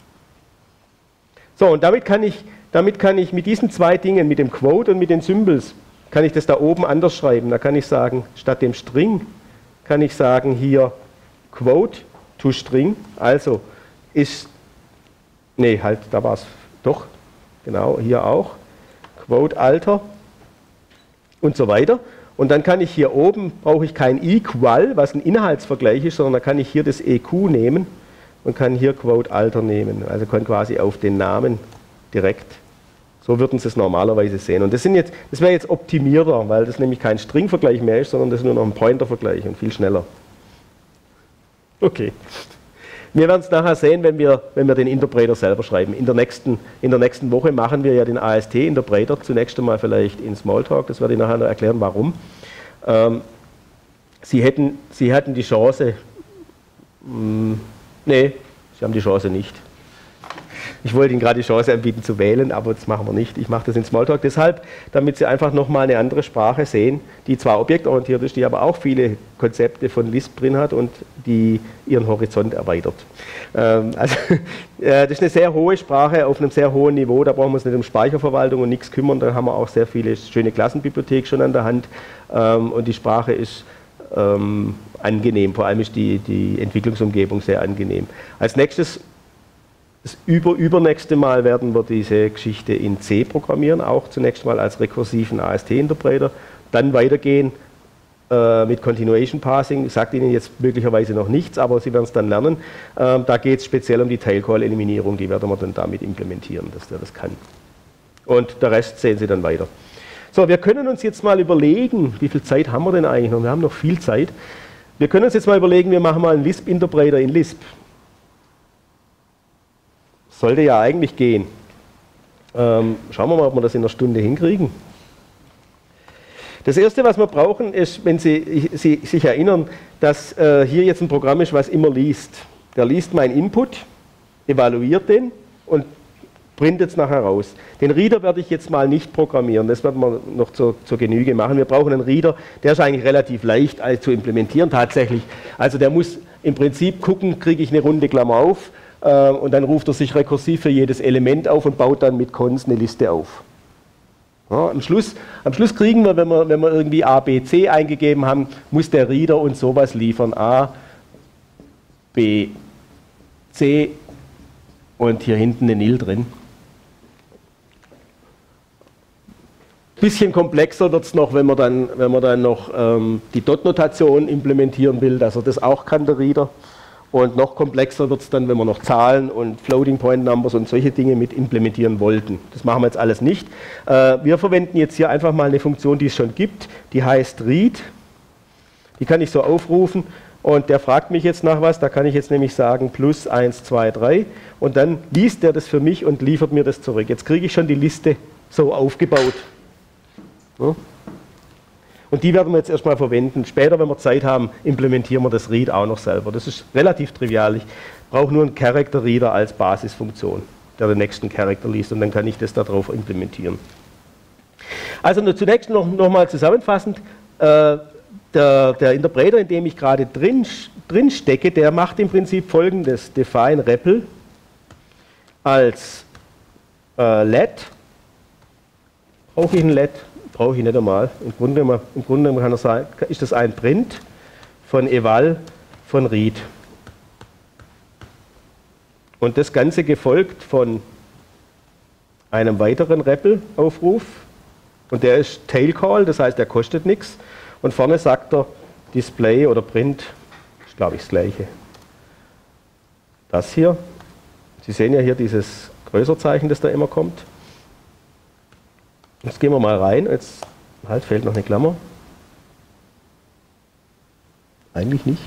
So, und damit kann ich, damit kann ich mit diesen zwei Dingen, mit dem Quote und mit den Symbols, kann ich das da oben anders schreiben. Da kann ich sagen, statt dem String, kann ich sagen hier Quote to String, also ist, nee, halt, da war es doch, genau, hier auch, Quote Alter und so weiter. Und dann kann ich hier oben, brauche ich kein Equal, was ein Inhaltsvergleich ist, sondern da kann ich hier das E Q nehmen und kann hier Quote Alter nehmen. Also kann quasi auf den Namen direkt. So würden Sie es normalerweise sehen. Und das, sind jetzt, das wäre jetzt optimierter, weil das nämlich kein String-Vergleich mehr ist, sondern das ist nur noch ein Pointer-Vergleich und viel schneller. Okay. Wir werden es nachher sehen, wenn wir, wenn wir den Interpreter selber schreiben. In der, nächsten, in der nächsten Woche machen wir ja den A S T-Interpreter, zunächst einmal vielleicht in Smalltalk, das werde ich nachher noch erklären, warum. Ähm, Sie, hätten, Sie hatten die Chance, mh, nee, Sie haben die Chance nicht. Ich wollte Ihnen gerade die Chance anbieten zu wählen, aber das machen wir nicht. Ich mache das in Smalltalk deshalb, damit Sie einfach nochmal eine andere Sprache sehen, die zwar objektorientiert ist, die aber auch viele Konzepte von Lisp drin hat und die Ihren Horizont erweitert. Ähm, also, äh, das ist eine sehr hohe Sprache auf einem sehr hohen Niveau, da brauchen wir uns nicht um Speicherverwaltung und nichts kümmern, da haben wir auch sehr viele schöne Klassenbibliothek schon an der Hand ähm, und die Sprache ist ähm, angenehm, vor allem ist die, die Entwicklungsumgebung sehr angenehm. Als nächstes Das über, übernächste Mal werden wir diese Geschichte in C programmieren, auch zunächst mal als rekursiven A S T-Interpreter, dann weitergehen äh, mit Continuation Parsing. Ich sage Ihnen jetzt möglicherweise noch nichts, aber Sie werden es dann lernen. Ähm, da geht es speziell um die Tail-Call-Eliminierung, die werden wir dann damit implementieren, dass der das kann. Und der Rest sehen Sie dann weiter. So, wir können uns jetzt mal überlegen, wie viel Zeit haben wir denn eigentlich noch? Wir haben noch viel Zeit. Wir können uns jetzt mal überlegen, wir machen mal einen Lisp-Interpreter in Lisp. Sollte ja eigentlich gehen. Ähm, schauen wir mal, ob wir das in einer Stunde hinkriegen. Das Erste, was wir brauchen, ist, wenn Sie, Sie sich erinnern, dass äh, hier jetzt ein Programm ist, was immer liest. Der liest meinen Input, evaluiert den und printet es nachher raus. Den Reader werde ich jetzt mal nicht programmieren, das werden wir noch zur, zur Genüge machen. Wir brauchen einen Reader, der ist eigentlich relativ leicht zu implementieren tatsächlich. Also der muss im Prinzip gucken, kriege ich eine runde Klammer auf, und dann ruft er sich rekursiv für jedes Element auf und baut dann mit Cons eine Liste auf. Ja, am, Schluss, am Schluss kriegen wir, wenn wir, wenn wir irgendwie A, B, C eingegeben haben, muss der Reader uns sowas liefern. A, B, C und hier hinten eine Nil drin. Bisschen komplexer wird es noch, wenn man dann, wenn man dann noch ähm, die Dot-Notation implementieren will, dass er das auch kann, der Reader. Und noch komplexer wird es dann, wenn wir noch Zahlen und Floating Point Numbers und solche Dinge mit implementieren wollten. Das machen wir jetzt alles nicht. Äh, wir verwenden jetzt hier einfach mal eine Funktion, die es schon gibt, die heißt read. Die kann ich so aufrufen und der fragt mich jetzt nach was. Da kann ich jetzt nämlich sagen plus eins, zwei, drei und dann liest der das für mich und liefert mir das zurück. Jetzt kriege ich schon die Liste so aufgebaut. Ja. Und die werden wir jetzt erstmal verwenden. Später, wenn wir Zeit haben, implementieren wir das Read auch noch selber. Das ist relativ trivial. Ich brauche nur einen Character Reader als Basisfunktion, der den nächsten Character liest und dann kann ich das darauf implementieren. Also zunächst noch, noch mal zusammenfassend, äh, der, der Interpreter, in dem ich gerade drin, drin stecke, der macht im Prinzip Folgendes: Define R E P L als äh, Let. Brauche ich ein Let? Brauche ich nicht einmal. Im Grunde, im Grunde kann er sagen, ist das ein Print von eval von read. Und das Ganze gefolgt von einem weiteren R E P L-Aufruf. Und der ist Tail Call, das heißt, der kostet nichts. Und vorne sagt er Display oder Print, ist glaube ich das gleiche. Das hier, Sie sehen ja hier dieses Größerzeichen, das da immer kommt. Jetzt gehen wir mal rein, jetzt halt, fehlt noch eine Klammer. Eigentlich nicht.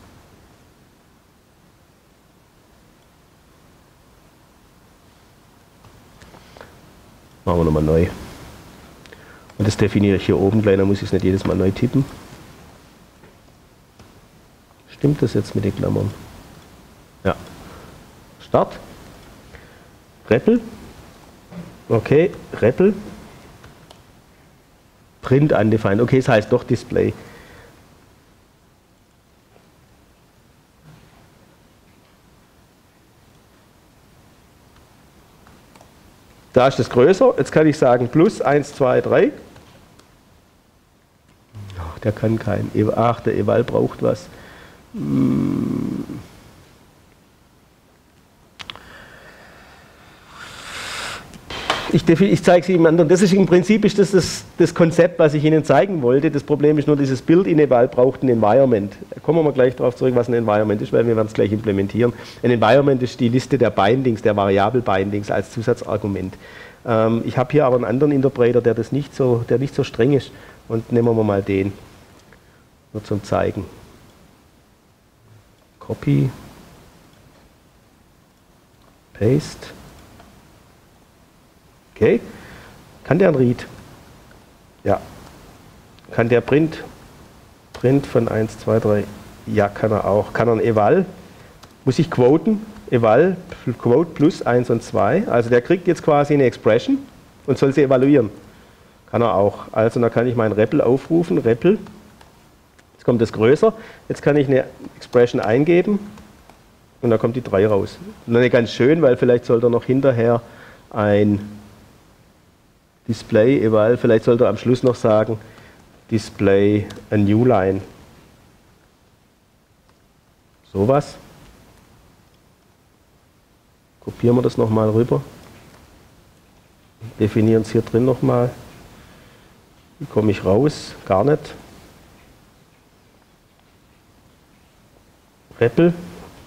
Machen wir nochmal neu. Und das definiere ich hier oben gleich, dann muss ich es nicht jedes Mal neu tippen. Stimmt das jetzt mit den Klammern? Ja. Start. R E P L. Okay, R E P L. Print undefined. Okay, das heißt doch Display. Da ist das größer. Jetzt kann ich sagen plus eins, zwei, drei. Ach, der kann kein. Ach, der eval braucht was. Ich, ich zeige es Ihnen anderen. Das ist im Prinzip ist das, das das Konzept, was ich Ihnen zeigen wollte. Das Problem ist nur, dieses Build-in-Eval braucht ein Environment. Da kommen wir gleich darauf zurück, was ein Environment ist, weil wir werden es gleich implementieren. Ein Environment ist die Liste der Bindings, der Variable-Bindings als Zusatzargument. Ähm, ich habe hier aber einen anderen Interpreter, der, das nicht so, der nicht so streng ist. Und nehmen wir mal den. Nur zum Zeigen. Copy. Paste. Okay. Kann der ein Read? Ja. Kann der Print? Print von eins, zwei, drei? Ja, kann er auch. Kann er ein Eval? Muss ich quoten? Eval, Quote plus eins und zwei. Also der kriegt jetzt quasi eine Expression und soll sie evaluieren. Kann er auch. Also dann kann ich meinen R E P L aufrufen. R E P L. Jetzt kommt das größer. Jetzt kann ich eine Expression eingeben und dann kommt die drei raus. Und dann ganz schön, weil vielleicht sollte er noch hinterher ein Display eval, vielleicht sollte er am Schluss noch sagen Display a new line. Sowas. Kopieren wir das nochmal rüber. Definieren es hier drin nochmal. Wie komme ich raus? Gar nicht. R E P L.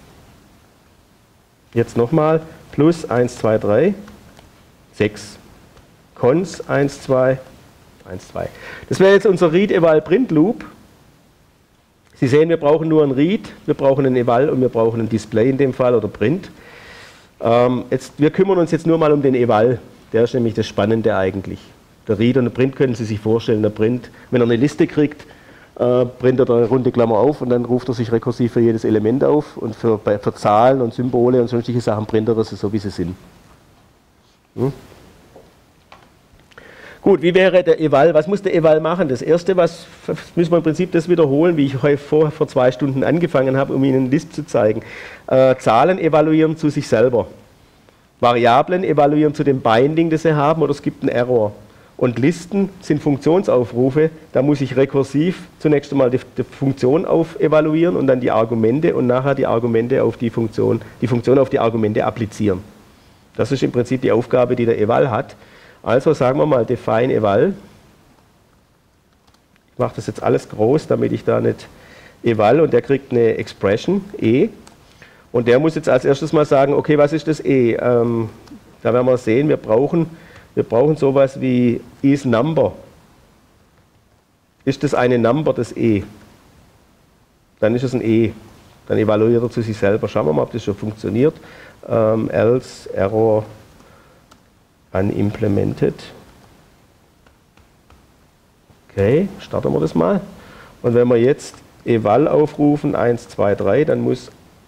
Jetzt nochmal. Plus eins, zwei, drei. sechs. Cons eins, zwei, eins, zwei. Das wäre jetzt unser Read-Eval-Print-Loop. Sie sehen, wir brauchen nur ein Read, wir brauchen ein Eval und wir brauchen ein Display in dem Fall oder Print. Ähm, jetzt, wir kümmern uns jetzt nur mal um den Eval. Der ist nämlich das Spannende eigentlich. Der Read und der Print können Sie sich vorstellen. Der Print, wenn er eine Liste kriegt, äh, printet er eine runde Klammer auf und dann ruft er sich rekursiv für jedes Element auf. Und für, bei, für Zahlen und Symbole und sonstige Sachen printet er sie so, wie sie sind. Hm? Gut, wie wäre der Eval? Was muss der Eval machen? Das erste, was müssen wir im Prinzip das wiederholen, wie ich heute vor, vor zwei Stunden angefangen habe, um Ihnen einen List zu zeigen. Äh, Zahlen evaluieren zu sich selber. Variablen evaluieren zu dem Binding, das sie haben, oder es gibt einen Error. Und Listen sind Funktionsaufrufe, da muss ich rekursiv zunächst einmal die, die Funktion auf evaluieren und dann die Argumente und nachher die Argumente auf die Funktion, die Funktion auf die Argumente applizieren. Das ist im Prinzip die Aufgabe, die der Eval hat. Also sagen wir mal define eval. Ich mache das jetzt alles groß, damit ich da nicht eval und der kriegt eine Expression, e. Und der muss jetzt als erstes mal sagen, okay, was ist das e? Ähm, da werden wir sehen, wir brauchen, wir brauchen sowas wie isNumber. Ist das eine Number, das e? Dann ist es ein e. Dann evaluiert er zu sich selber. Schauen wir mal, ob das schon funktioniert. Ähm, else, error, unimplemented. Okay, starten wir das mal. Und wenn wir jetzt eval aufrufen, eins, zwei, drei, dann muss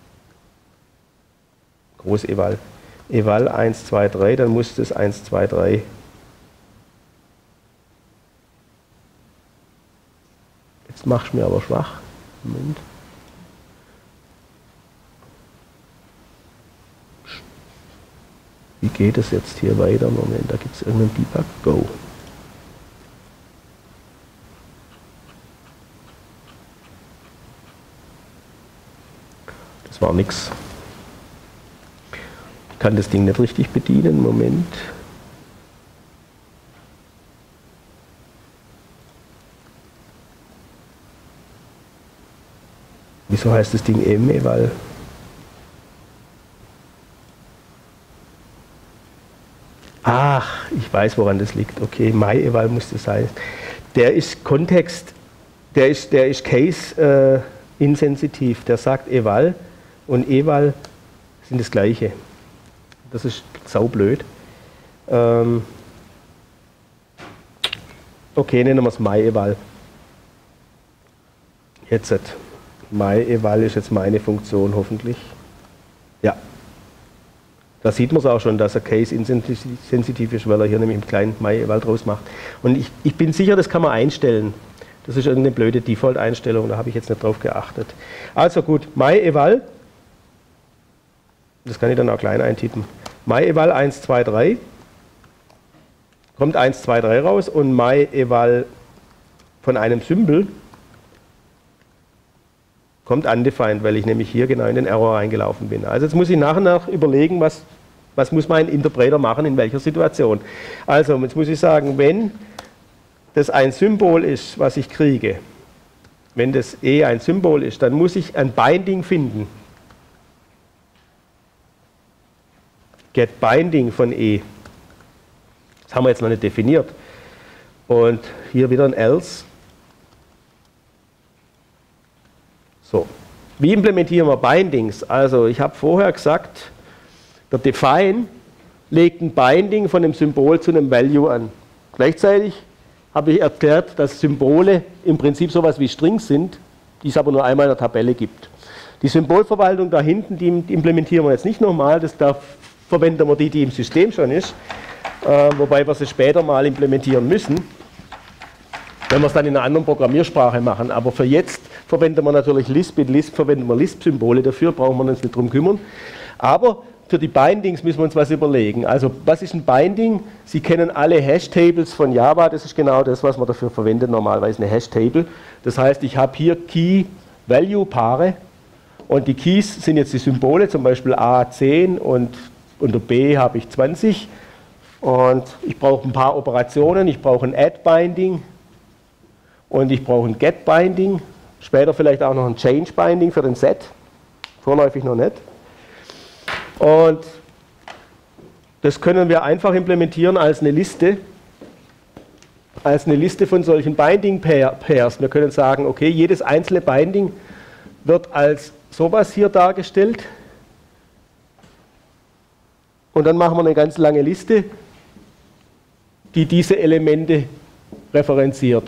groß eval, eval eins, zwei, drei, dann muss das eins, zwei, drei Jetzt machst du mir aber schwach. Moment. Wie geht es jetzt hier weiter? Moment, da gibt es irgendeinen Debug. Go. Das war nix. Ich kann das Ding nicht richtig bedienen. Moment. Wieso heißt das Ding M-Eval? Ach, ich weiß, woran das liegt. Okay, MyEval muss das sein. Der ist Kontext, der ist, der ist Case äh, insensitiv. Der sagt Eval und Eval sind das Gleiche. Das ist saublöd. Ähm okay, nennen wir es MyEval. Jetzt. MyEval ist jetzt meine Funktion, hoffentlich. Ja. Da sieht man es auch schon, dass er case-insensitiv ist, weil er hier nämlich einen kleinen MyEval draus macht. Und ich, ich bin sicher, das kann man einstellen. Das ist irgendeine blöde Default-Einstellung, da habe ich jetzt nicht drauf geachtet. Also gut, MyEval, das kann ich dann auch klein eintippen. MyEval eins, zwei, drei, kommt eins, zwei, drei raus und MyEval von einem Symbol kommt undefined, weil ich nämlich hier genau in den Error reingelaufen bin. Also jetzt muss ich nach und nach überlegen, was, was muss mein Interpreter machen, in welcher Situation. Also jetzt muss ich sagen, wenn das ein Symbol ist, was ich kriege, wenn das E ein Symbol ist, dann muss ich ein Binding finden. Get Binding von E. Das haben wir jetzt noch nicht definiert. Und hier wieder ein Else. So, wie implementieren wir Bindings? Also ich habe vorher gesagt, der Define legt ein Binding von einem Symbol zu einem Value an. Gleichzeitig habe ich erklärt, dass Symbole im Prinzip sowas wie Strings sind, die es aber nur einmal in der Tabelle gibt. Die Symbolverwaltung da hinten, die implementieren wir jetzt nicht nochmal, das da verwenden wir die, die im System schon ist, äh, wobei wir sie später mal implementieren müssen, wenn wir es dann in einer anderen Programmiersprache machen. Aber für jetzt verwenden wir natürlich Lisp. In Lisp verwenden wir Lisp-Symbole dafür, brauchen wir uns nicht drum kümmern. Aber für die Bindings müssen wir uns was überlegen. Also was ist ein Binding? Sie kennen alle Hash-Tables von Java, das ist genau das, was man dafür verwendet, normalerweise eine Hash-Table. Das heißt, ich habe hier Key-Value-Paare und die Keys sind jetzt die Symbole, zum Beispiel A zehn und unter B habe ich zwanzig. Und ich brauche ein paar Operationen, ich brauche ein Add-Binding und ich brauche ein Get-Binding. Später vielleicht auch noch ein Change-Binding für den Set, vorläufig noch nicht. Und das können wir einfach implementieren als eine Liste, als eine Liste von solchen Binding-Pairs. Wir können sagen, okay, jedes einzelne Binding wird als sowas hier dargestellt. Und dann machen wir eine ganz lange Liste, die diese Elemente referenziert.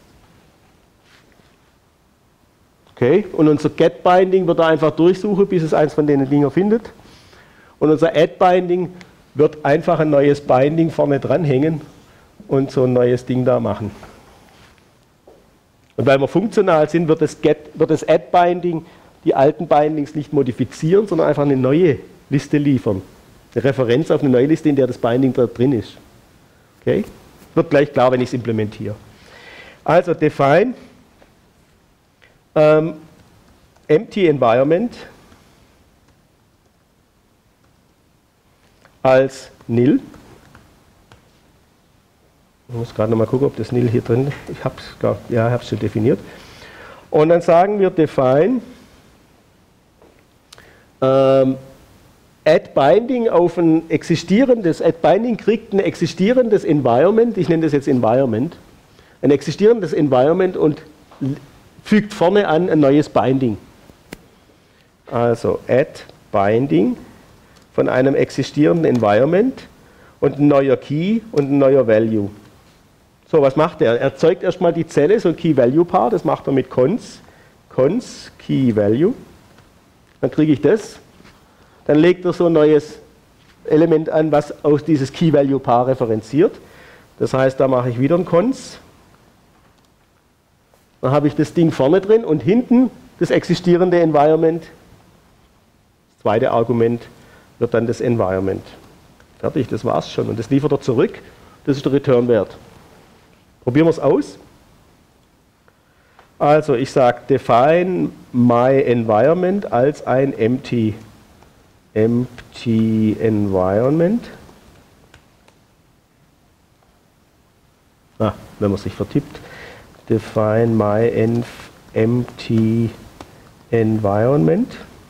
Okay, und unser Get-Binding wird da einfach durchsuchen, bis es eins von den Dinger findet. Und unser Add-Binding wird einfach ein neues Binding vorne dranhängen und so ein neues Ding da machen. Und weil wir funktional sind, wird das, wird das Add-Binding die alten Bindings nicht modifizieren, sondern einfach eine neue Liste liefern. Eine Referenz auf eine neue Liste, in der das Binding da drin ist. Okay? Wird gleich klar, wenn ich es implementiere. Also define ähm, empty environment als nil. Ich muss gerade noch mal gucken, ob das nil hier drin ist. Ich habe es ja, habe es schon definiert. Und dann sagen wir define ähm, add binding auf ein existierendes, add binding kriegt ein existierendes Environment, ich nenne das jetzt Environment, ein existierendes Environment und fügt vorne an ein neues Binding. Also add binding von einem existierenden Environment und ein neuer Key und ein neuer Value. So, was macht er? Er erzeugt erstmal die Zelle, so ein Key-Value-Paar, das macht er mit cons, cons Key-Value. Dann kriege ich das. Dann legt er so ein neues Element an, was aus dieses Key-Value-Paar referenziert. Das heißt, da mache ich wieder ein cons. Dann habe ich das Ding vorne drin und hinten das existierende Environment. Das zweite Argument wird dann das Environment. Fertig, das war's schon. Und das liefert er zurück. Das ist der Return-Wert. Probieren wir es aus. Also ich sage define my environment als ein empty, empty environment. Ah, wenn man sich vertippt. Define my env empty environment.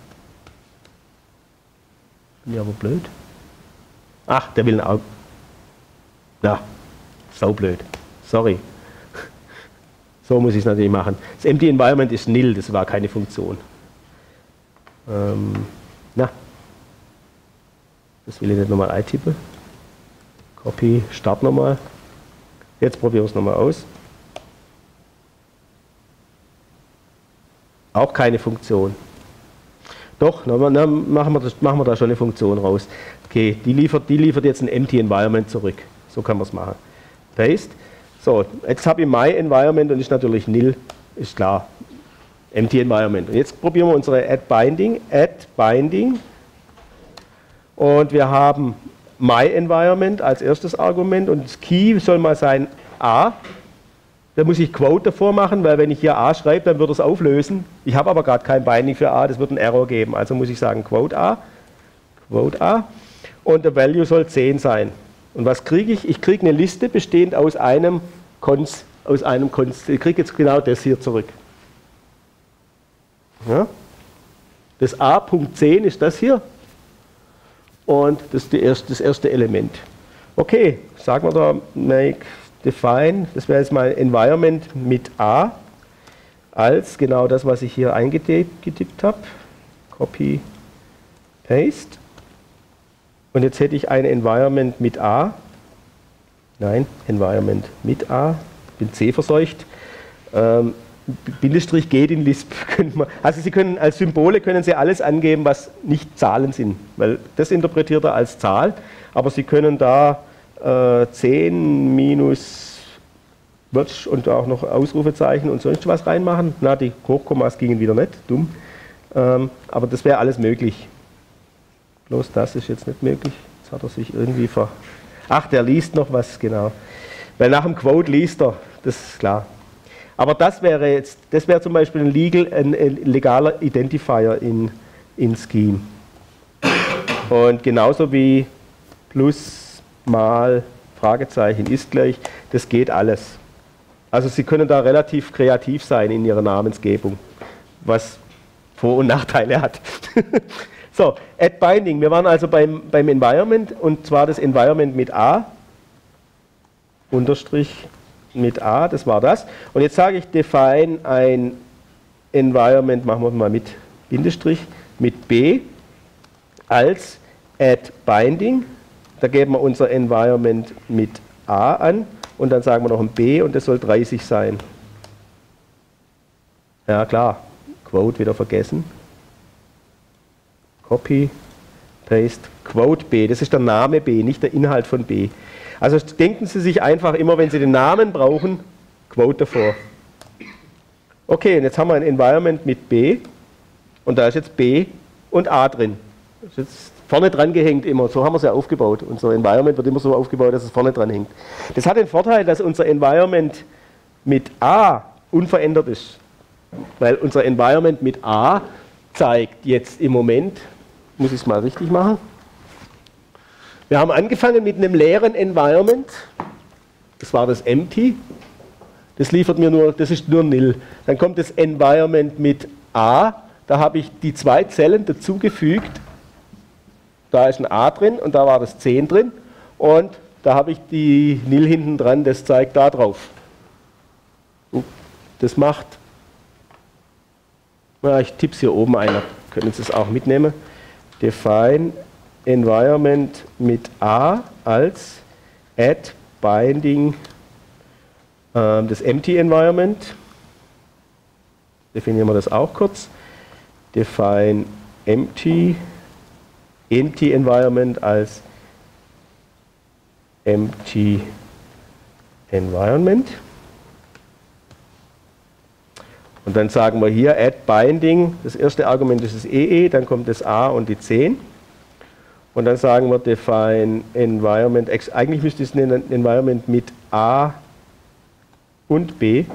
Bin ja aber blöd. Ach, der will ein Auge. Na, saublöd. Sorry. So muss ich es natürlich machen. Das empty environment ist nil, das war keine Funktion. Ähm, na, das will ich nicht nochmal eintippen. Copy, Start nochmal. Jetzt probieren wir es nochmal aus. Auch keine Funktion. Doch, dann, dann machen, wir das, machen wir da schon eine Funktion raus. Okay, die liefert, die liefert jetzt ein empty environment zurück. So kann man es machen. Paste. So, jetzt habe ich my environment und ist natürlich nil, ist klar. Empty environment. Und jetzt probieren wir unsere add binding. Add binding. Und wir haben my environment als erstes Argument und das Key soll mal sein a. Da muss ich Quote davor machen, weil wenn ich hier a schreibe, dann wird es auflösen. Ich habe aber gerade kein Binding für a, das wird einen Error geben. Also muss ich sagen Quote a. Quote a. Und der Value soll zehn sein. Und was kriege ich? Ich kriege eine Liste bestehend aus einem Const, aus einem Const. Ich kriege jetzt genau das hier zurück. Ja? Das a Punkt zehn ist das hier. Und das ist die erste, das erste Element. Okay, sagen wir da make define, das wäre jetzt mal environment mit a als genau das, was ich hier eingetippt habe. Copy, paste. Und jetzt hätte ich ein Environment mit a. Nein, Environment mit a. Ich bin C verseucht. Ähm, Bindestrich geht in Lisp. Also Sie können als Symbole können Sie alles angeben, was nicht Zahlen sind, weil das interpretiert er als Zahl. Aber Sie können da äh, zehn minus und auch noch Ausrufezeichen und sonst was reinmachen. Na, die Hochkommas gingen wieder nicht, dumm. Ähm, aber das wäre alles möglich. Bloß das ist jetzt nicht möglich. Jetzt hat er sich irgendwie ver... Ach, der liest noch was, genau. Weil nach dem Quote liest er, das ist klar. Aber das wäre jetzt, das wäre zum Beispiel ein, legal, ein, ein legaler Identifier in, in Scheme. Und genauso wie plus, mal, Fragezeichen ist gleich, das geht alles. Also Sie können da relativ kreativ sein in Ihrer Namensgebung, was Vor- und Nachteile hat. So, add binding. Wir waren also beim, beim Environment und zwar das Environment mit a, Unterstrich mit a, das war das. Und jetzt sage ich define ein Environment, machen wir mal mit Bindestrich, mit b als add binding. Da geben wir unser Environment mit a an und dann sagen wir noch ein b und das soll dreißig sein. Ja klar, Quote wieder vergessen. Copy, Paste, Quote B, das ist der Name B, nicht der Inhalt von B. Also denken Sie sich einfach immer, wenn Sie den Namen brauchen, Quote davor. Okay, und jetzt haben wir ein Environment mit B und da ist jetzt B und A drin. Das ist jetzt vorne dran gehängt immer, so haben wir es ja aufgebaut. Unser Environment wird immer so aufgebaut, dass es vorne dran hängt. Das hat den Vorteil, dass unser Environment mit A unverändert ist, weil unser Environment mit A zeigt jetzt im Moment, muss ich es mal richtig machen. Wir haben angefangen mit einem leeren Environment. Das war das Empty. Das liefert mir nur, das ist nur nil. Dann kommt das Environment mit A. Da habe ich die zwei Zellen dazugefügt. Da ist ein A drin und da war das zehn drin. Und da habe ich die nil hinten dran, das zeigt da drauf. Das macht, ja, ich tippe es hier oben ein, können Sie es auch mitnehmen. Define Environment mit A als add binding äh, das Empty Environment. Definieren wir das auch kurz. Define Empty, Empty Environment als Empty Environment. Und dann sagen wir hier add binding, das erste Argument ist das E E, dann kommt das A und die zehn. Und dann sagen wir define environment, eigentlich müsste es ein Environment mit A und B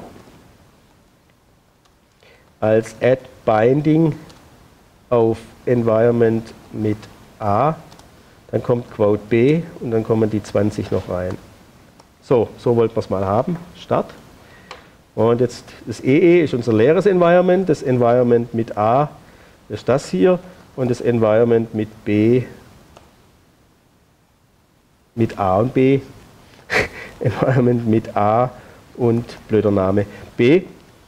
als add binding auf environment mit A, dann kommt Quote B und dann kommen die zwanzig noch rein. So, so wollten wir es mal haben. Start. Und jetzt das E E ist unser leeres Environment, das Environment mit A ist das hier und das Environment mit B, mit A und B, Environment mit A und blöder Name B.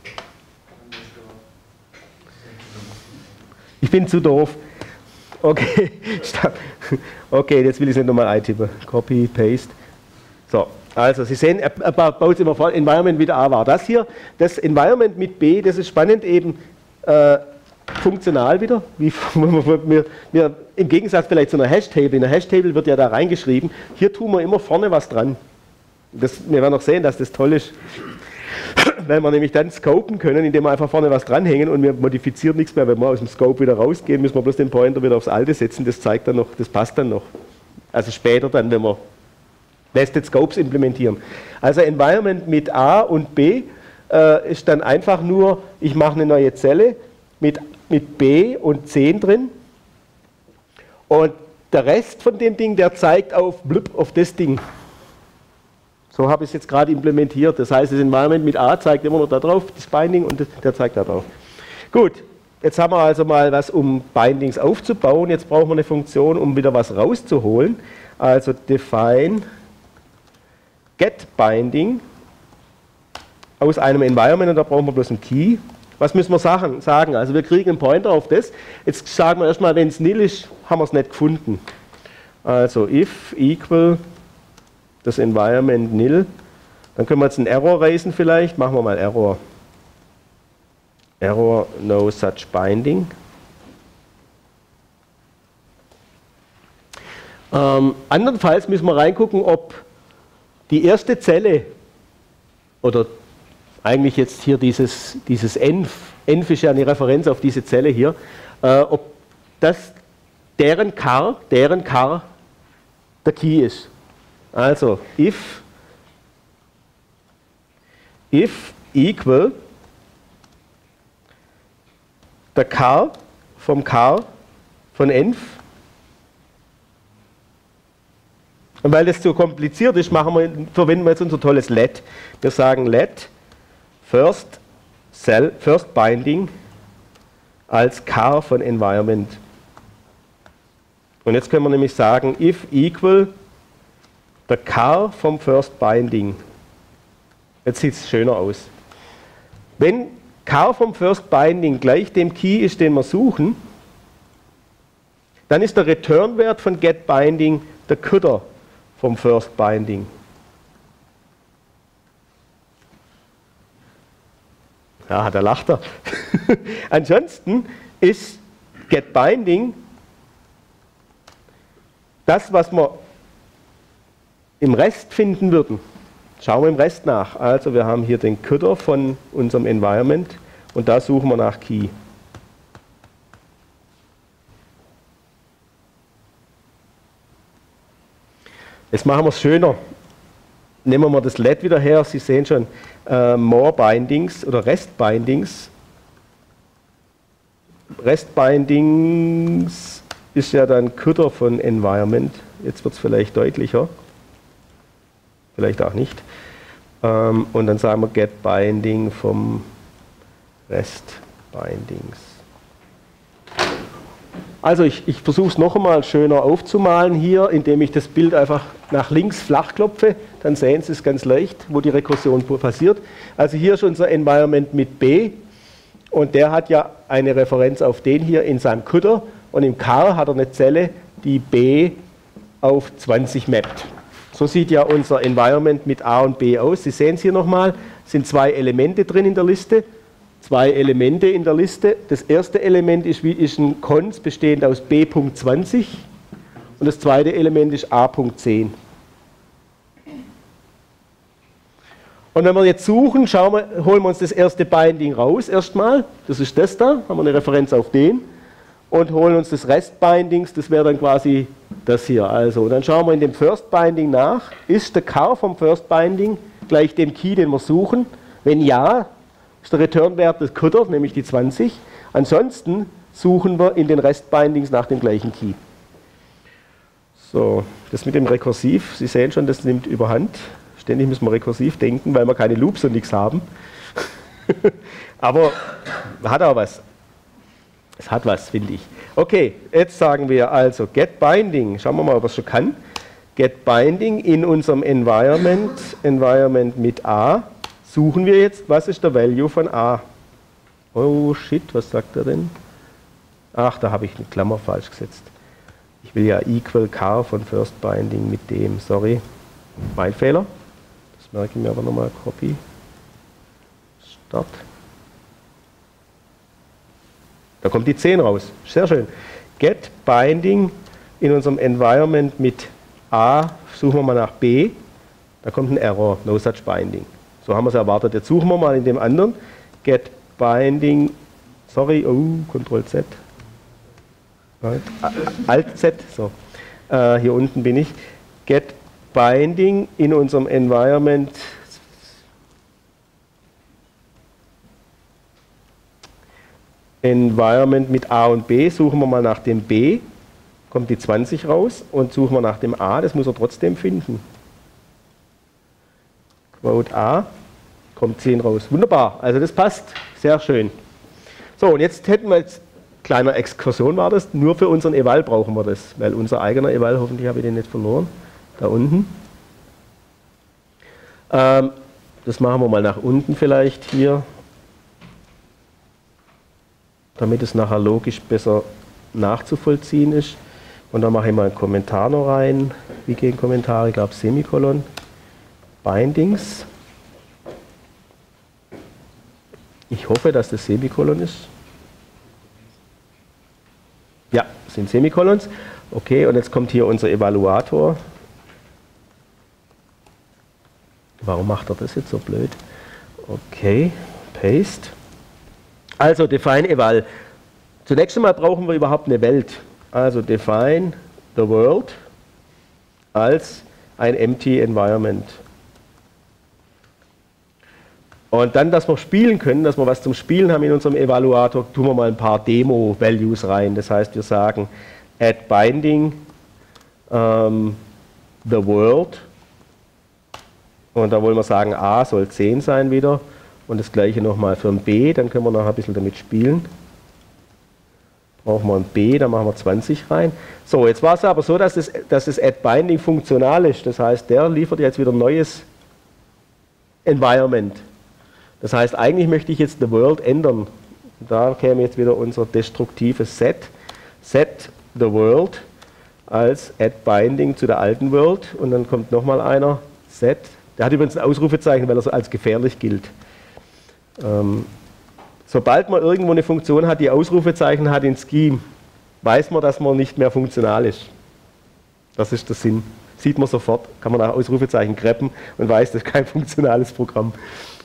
Ich bin zu doof. Okay, okay, jetzt will ich es nicht nochmal eintippen. Copy, Paste. So, also Sie sehen, er baut es immer vor, Environment mit A war das hier. Das Environment mit B, das ist spannend eben äh, funktional wieder. Wie, wir, wir, im Gegensatz vielleicht zu einer Hash-Table. In einer Hash-Table wird ja da reingeschrieben. Hier tun wir immer vorne was dran. Das, wir werden noch sehen, dass das toll ist. Weil wir nämlich dann scopen können, indem wir einfach vorne was dranhängen und wir modifizieren nichts mehr. Wenn wir aus dem Scope wieder rausgehen, müssen wir bloß den Pointer wieder aufs alte setzen. Das zeigt dann noch, das passt dann noch. Also später dann, wenn wir Nested Scopes implementieren. Also Environment mit A und B äh, ist dann einfach nur, ich mache eine neue Zelle mit, mit B und zehn drin und der Rest von dem Ding, der zeigt auf, blub, auf das Ding. So habe ich es jetzt gerade implementiert. Das heißt, das Environment mit A zeigt immer noch da drauf, das Binding, und der zeigt da drauf. Gut, jetzt haben wir also mal was, um Bindings aufzubauen. Jetzt brauchen wir eine Funktion, um wieder was rauszuholen. Also define getBinding aus einem Environment, und da brauchen wir bloß einen Key. Was müssen wir sagen? Also wir kriegen einen Pointer auf das. Jetzt sagen wir erstmal, wenn es nil ist, haben wir es nicht gefunden. Also if equal das Environment nil, dann können wir jetzt einen Error raisen vielleicht. Machen wir mal Error. Error no such binding. Ähm, andernfalls müssen wir reingucken, ob die erste Zelle, oder eigentlich jetzt hier dieses, dieses env, env ist ja eine Referenz auf diese Zelle hier, äh, ob das deren Car, deren Car der Key ist. Also if, if equal der Car vom Car von env. Und weil das zu kompliziert ist, machen wir, verwenden wir jetzt unser tolles let. Wir sagen let first cell, first binding als Car von environment. Und jetzt können wir nämlich sagen if equal der Car vom first binding. Jetzt sieht es schöner aus. Wenn Car vom first binding gleich dem Key ist, den wir suchen, dann ist der Return-Wert von getBinding der Cutter vom first binding. Ja, da lacht er. Ansonsten ist getBinding das, was wir im Rest finden würden. Schauen wir im Rest nach. Also wir haben hier den Cutter von unserem Environment und da suchen wir nach Key. Jetzt machen wir es schöner. Nehmen wir mal das let wieder her. Sie sehen schon, äh, more bindings oder rest bindings. Rest bindings ist ja dann Cutter von environment. Jetzt wird es vielleicht deutlicher. Vielleicht auch nicht. Ähm, und dann sagen wir getBinding vom restBindings. Also ich, ich versuche es noch einmal schöner aufzumalen hier, indem ich das Bild einfach nach links flach klopfe. Dann sehen Sie es ganz leicht, wo die Rekursion passiert. Also hier ist unser Environment mit B und der hat ja eine Referenz auf den hier in seinem Cutter und im Car hat er eine Zelle, die B auf zwanzig mappt. So sieht ja unser Environment mit A und B aus. Sie sehen es hier nochmal, es sind zwei Elemente drin in der Liste. Zwei Elemente in der Liste. Das erste Element ist, ist ein Cons bestehend aus B Punkt zwanzig und das zweite Element ist A Punkt zehn. Und wenn wir jetzt suchen, schauen wir, holen wir uns das erste Binding raus erstmal. Das ist das da, haben wir eine Referenz auf den. Und holen uns das Rest Bindings, das wäre dann quasi das hier. Also, dann schauen wir in dem First Binding nach. Ist der Car vom First Binding gleich dem Key, den wir suchen? Wenn ja, ist der Return-Wert des Cutter, nämlich die zwanzig. Ansonsten suchen wir in den Rest Bindings nach dem gleichen Key. So, das mit dem Rekursiv, Sie sehen schon, das nimmt überhand. Ständig müssen wir rekursiv denken, weil wir keine Loops und nichts haben. Aber hat auch was. Es hat was, finde ich. Okay, jetzt sagen wir also get binding. Schauen wir mal, ob er es schon kann. Get binding in unserem Environment, Environment mit A. Suchen wir jetzt, was ist der Value von A? Oh shit, was sagt er denn? Ach, da habe ich eine Klammer falsch gesetzt. Ich will ja equal car von first binding mit dem, sorry. Mein Fehler. Das merke ich mir aber nochmal, Copy. Start. Da kommt die zehn raus. Sehr schön. Get binding in unserem Environment mit A. Suchen wir mal nach B. Da kommt ein Error. No such binding. So haben wir es erwartet. Jetzt suchen wir mal in dem anderen. Get binding. Sorry. Oh, Control Z. Alt Z. So. Äh, hier unten bin ich. Get binding in unserem Environment. Environment mit A und B, suchen wir mal nach dem B, kommt die zwanzig raus, und suchen wir nach dem A, das muss er trotzdem finden. Quote A, kommt zehn raus. Wunderbar, also das passt, sehr schön. So, und jetzt hätten wir jetzt, kleiner Exkursion war das, nur für unseren Eval brauchen wir das, weil unser eigener Eval, hoffentlich habe ich den nicht verloren, da unten. Ähm, das machen wir mal nach unten vielleicht hier, damit es nachher logisch besser nachzuvollziehen ist. Und dann mache ich mal einen Kommentar noch rein. Wie gehen Kommentare? Ich glaube Semikolon. Bindings. Ich hoffe, dass das Semikolon ist. Ja, das sind Semikolons. Okay, und jetzt kommt hier unser Evaluator. Warum macht er das jetzt so blöd? Okay, Paste. Also define eval. Zunächst einmal brauchen wir überhaupt eine Welt. Also define the world als ein empty environment. Und dann, dass wir spielen können, dass wir was zum Spielen haben in unserem Evaluator, tun wir mal ein paar Demo-Values rein. Das heißt, wir sagen add binding ähm, the world. Und da wollen wir sagen, A soll zehn sein wieder. Und das gleiche nochmal für ein B, dann können wir nachher ein bisschen damit spielen. Brauchen wir ein B, dann machen wir zwanzig rein. So, jetzt war es aber so, dass das, dass das Add Binding funktional ist. Das heißt, der liefert jetzt wieder ein neues Environment. Das heißt, eigentlich möchte ich jetzt the world ändern. Da käme jetzt wieder unser destruktives Set. Set the world als Add Binding zu der alten World. Und dann kommt nochmal einer, Set. Der hat übrigens ein Ausrufezeichen, weil er so als gefährlich gilt. Ähm, sobald man irgendwo eine Funktion hat, die Ausrufezeichen hat in Scheme, weiß man, dass man nicht mehr funktional ist. Das ist der Sinn. Sieht man sofort, kann man nach Ausrufezeichen greppen und weiß, das ist kein funktionales Programm.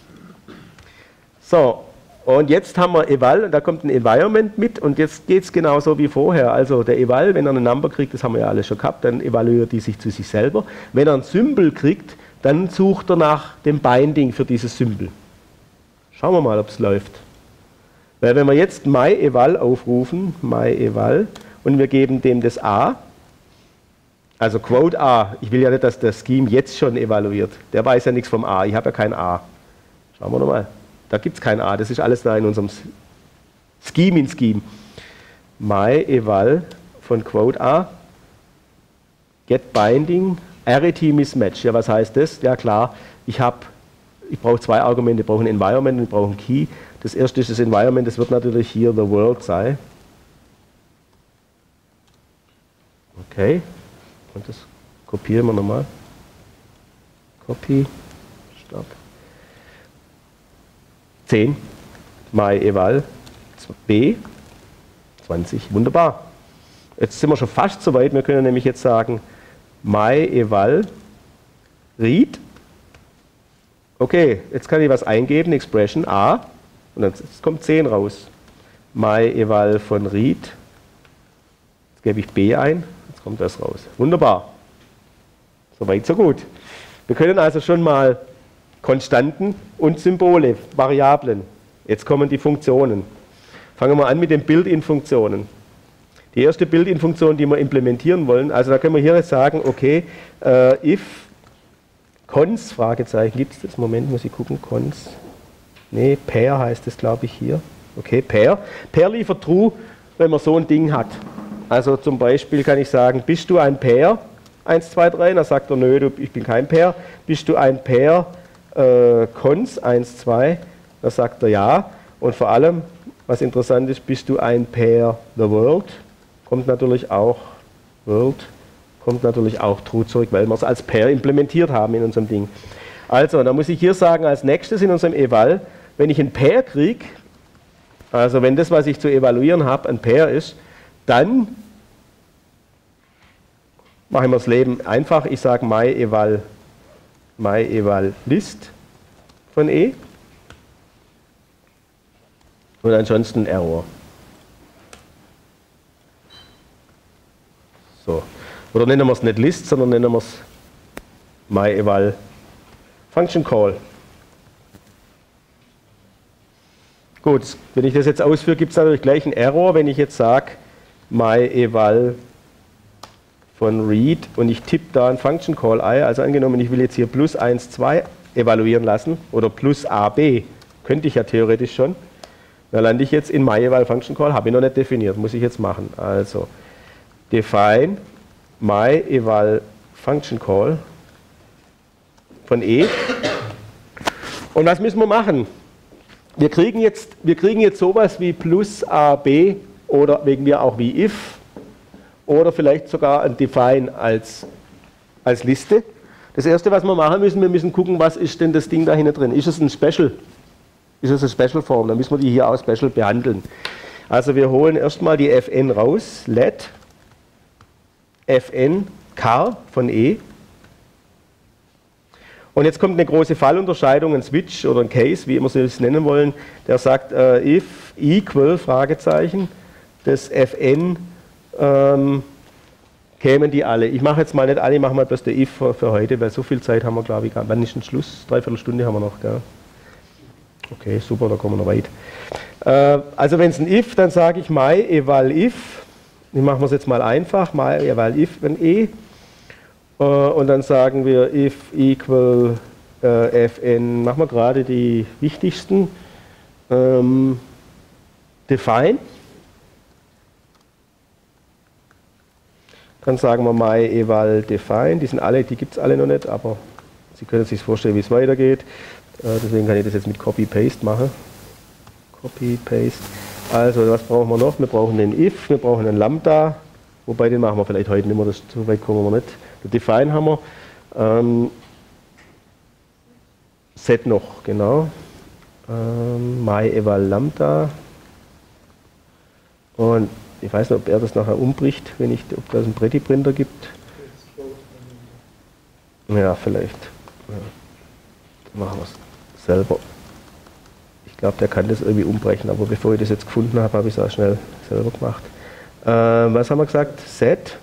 So, und jetzt haben wir Eval und da kommt ein Environment mit und jetzt geht es genauso wie vorher. Also der Eval, wenn er eine Number kriegt, das haben wir ja alles schon gehabt, dann evaluiert die sich zu sich selber. Wenn er ein Symbol kriegt, dann sucht er nach dem Binding für dieses Symbol. Schauen wir mal, ob es läuft. Weil wenn wir jetzt myEval aufrufen, myEval, und wir geben dem das A, also Quote A, ich will ja nicht, dass der Scheme jetzt schon evaluiert. Der weiß ja nichts vom A, ich habe ja kein A. Schauen wir nochmal, da gibt es kein A, das ist alles da in unserem Scheme in Scheme. myEval von Quote A, get binding, arity mismatch. Ja, was heißt das? Ja klar, ich habe Ich brauche zwei Argumente, ich brauche ein Environment und ich brauche ein Key. Das erste ist das Environment, das wird natürlich hier the world sein. Okay, und das kopieren wir nochmal. Copy, Start. zehn, myEval, B, zwanzig, wunderbar. Jetzt sind wir schon fast so weit, wir können nämlich jetzt sagen myEval read. Okay, jetzt kann ich was eingeben, Expression A, und dann kommt zehn raus. MyEval von Read. Jetzt gebe ich B ein, jetzt kommt das raus. Wunderbar. Soweit, so gut. Wir können also schon mal Konstanten und Symbole, Variablen. Jetzt kommen die Funktionen. Fangen wir an mit den Built-in-Funktionen. Die erste Built-in-Funktion, die wir implementieren wollen, also da können wir hier jetzt sagen, okay, äh, if cons, Fragezeichen, gibt es das? Moment, muss ich gucken, cons, nee, pair heißt es, glaube ich, hier. Okay, pair. Pair liefert true, wenn man so ein Ding hat. Also zum Beispiel kann ich sagen, bist du ein Pair? eins, zwei, drei, dann sagt er, nö, ich bin kein Pair. Bist du ein Pair äh, cons eins, zwei, dann sagt er ja. Und vor allem, was interessant ist, bist du ein Pair the world? Kommt natürlich auch world, kommt natürlich auch true zurück, weil wir es als Pair implementiert haben in unserem Ding. Also, da muss ich hier sagen, als nächstes in unserem Eval, wenn ich ein Pair kriege, also wenn das, was ich zu evaluieren habe, ein Pair ist, dann mache ich mir das Leben einfach. Ich sage MyEval, MyEval List von E und ansonsten Error. So. Oder nennen wir es nicht List, sondern nennen wir es MyEval Function Call. Gut, wenn ich das jetzt ausführe, gibt es natürlich gleich einen Error, wenn ich jetzt sage MyEval von Read und ich tippe da ein Function Call ein, also angenommen, ich will jetzt hier plus eins, zwei evaluieren lassen oder plus A B, könnte ich ja theoretisch schon, dann lande ich jetzt in MyEval Function Call, habe ich noch nicht definiert, muss ich jetzt machen. Also define MyEval Function Call von E. Und was müssen wir machen? Wir kriegen jetzt, wir kriegen jetzt sowas wie plus A B oder wegen mir auch wie if oder vielleicht sogar ein define als, als Liste. Das erste, was wir machen müssen, wir müssen gucken, was ist denn das Ding da hinten drin. Ist es ein Special? Ist es eine Special Form? Dann müssen wir die hier auch Special behandeln. Also wir holen erstmal die Fn raus, let Fn car von E. Und jetzt kommt eine große Fallunterscheidung, ein Switch oder ein Case, wie immer Sie es nennen wollen, der sagt, äh, if equal, Fragezeichen, das Fn, ähm, kämen die alle. Ich mache jetzt mal nicht alle, ich mache mal bloß der if für, für heute, weil so viel Zeit haben wir, glaube ich, gar. Wann ist ein Schluss? Dreiviertel Stunde haben wir noch, gell? Okay, super, da kommen wir noch weit. Äh, also wenn es ein if, dann sage ich MyEval if, ich mache es jetzt mal einfach, MyEval if, wenn E, und dann sagen wir if equal äh, fn, machen wir gerade die wichtigsten, ähm, define, dann sagen wir MyEval define, die sind alle, die gibt es alle noch nicht, aber Sie können sich vorstellen, wie es weitergeht, äh, deswegen kann ich das jetzt mit Copy-Paste machen. Copy-Paste, also was brauchen wir noch? Wir brauchen einen if, wir brauchen einen Lambda, wobei den machen wir vielleicht heute nicht mehr, das, so weit kommen wir nicht. Define haben wir, ähm, Set noch, genau, ähm, MyEval Lambda und ich weiß nicht, ob er das nachher umbricht, wenn ich, ob das einen Pretty-Printer gibt. Ja, vielleicht. Ja. Dann machen wir es selber. Ich glaube, der kann das irgendwie umbrechen, aber bevor ich das jetzt gefunden habe, habe ich es auch schnell selber gemacht. Ähm, was haben wir gesagt? Set.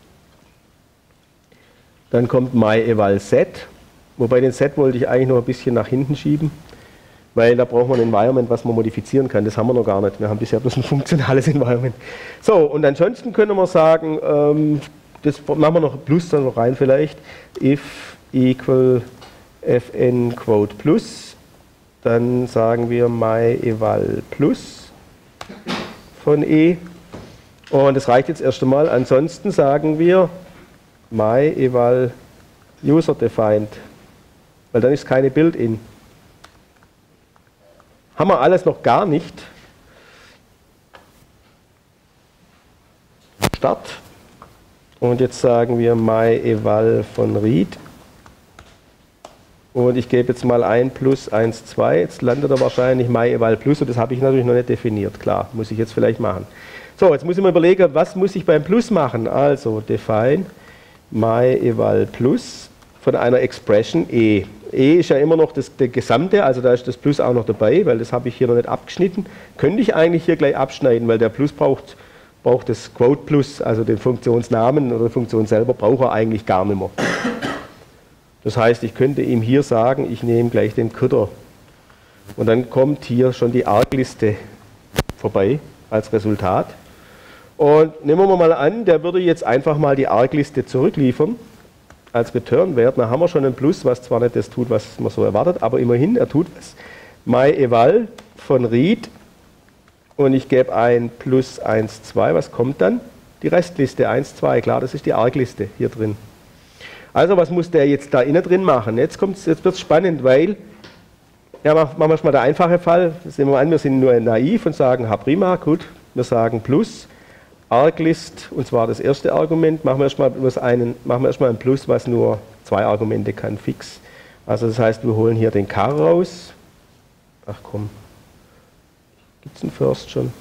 Dann kommt MyEval Set, wobei den Set wollte ich eigentlich noch ein bisschen nach hinten schieben, weil da braucht man ein Environment, was man modifizieren kann. Das haben wir noch gar nicht. Wir haben bisher bloß ein funktionales Environment. So, und ansonsten können wir sagen, ähm, das machen wir noch Plus dann noch rein vielleicht, if equal fn quote plus, dann sagen wir MyEval plus von E und das reicht jetzt erst einmal. Ansonsten sagen wir MyEval user defined, weil dann ist keine Built-in. Haben wir alles noch gar nicht. Start. Und jetzt sagen wir MyEval von Read. Und ich gebe jetzt mal ein plus eins, zwei. Jetzt landet er wahrscheinlich MyEval plus und das habe ich natürlich noch nicht definiert. Klar, muss ich jetzt vielleicht machen. So, jetzt muss ich mal überlegen, was muss ich beim Plus machen? Also define MyEval plus von einer Expression E. E ist ja immer noch das, der Gesamte, also da ist das Plus auch noch dabei, weil das habe ich hier noch nicht abgeschnitten. Könnte ich eigentlich hier gleich abschneiden, weil der Plus braucht, braucht das Quote Plus, also den Funktionsnamen oder die Funktion selber, braucht er eigentlich gar nicht mehr. Das heißt, ich könnte ihm hier sagen, ich nehme gleich den Cutter. Und dann kommt hier schon die Argliste vorbei als Resultat. Und nehmen wir mal an, der würde jetzt einfach mal die Argliste zurückliefern als Return-Wert. Dann haben wir schon ein Plus, was zwar nicht das tut, was man so erwartet, aber immerhin, er tut was. MyEval von Read und ich gebe ein Plus eins, zwei. Was kommt dann? Die Restliste eins, zwei. Klar, das ist die Argliste hier drin. Also was muss der jetzt da innen drin machen? Jetzt, kommt's, jetzt wird es spannend, weil, ja, machen wir mal der einfache Fall. Sehen wir mal an, wir sind nur naiv und sagen, ha prima, gut, wir sagen Plus, Arglist, und zwar das erste Argument, machen wir erstmal einen, machen wir erstmal ein Plus, was nur zwei Argumente kann, fix. Also das heißt, wir holen hier den Car raus. Ach komm, gibt es einen First schon?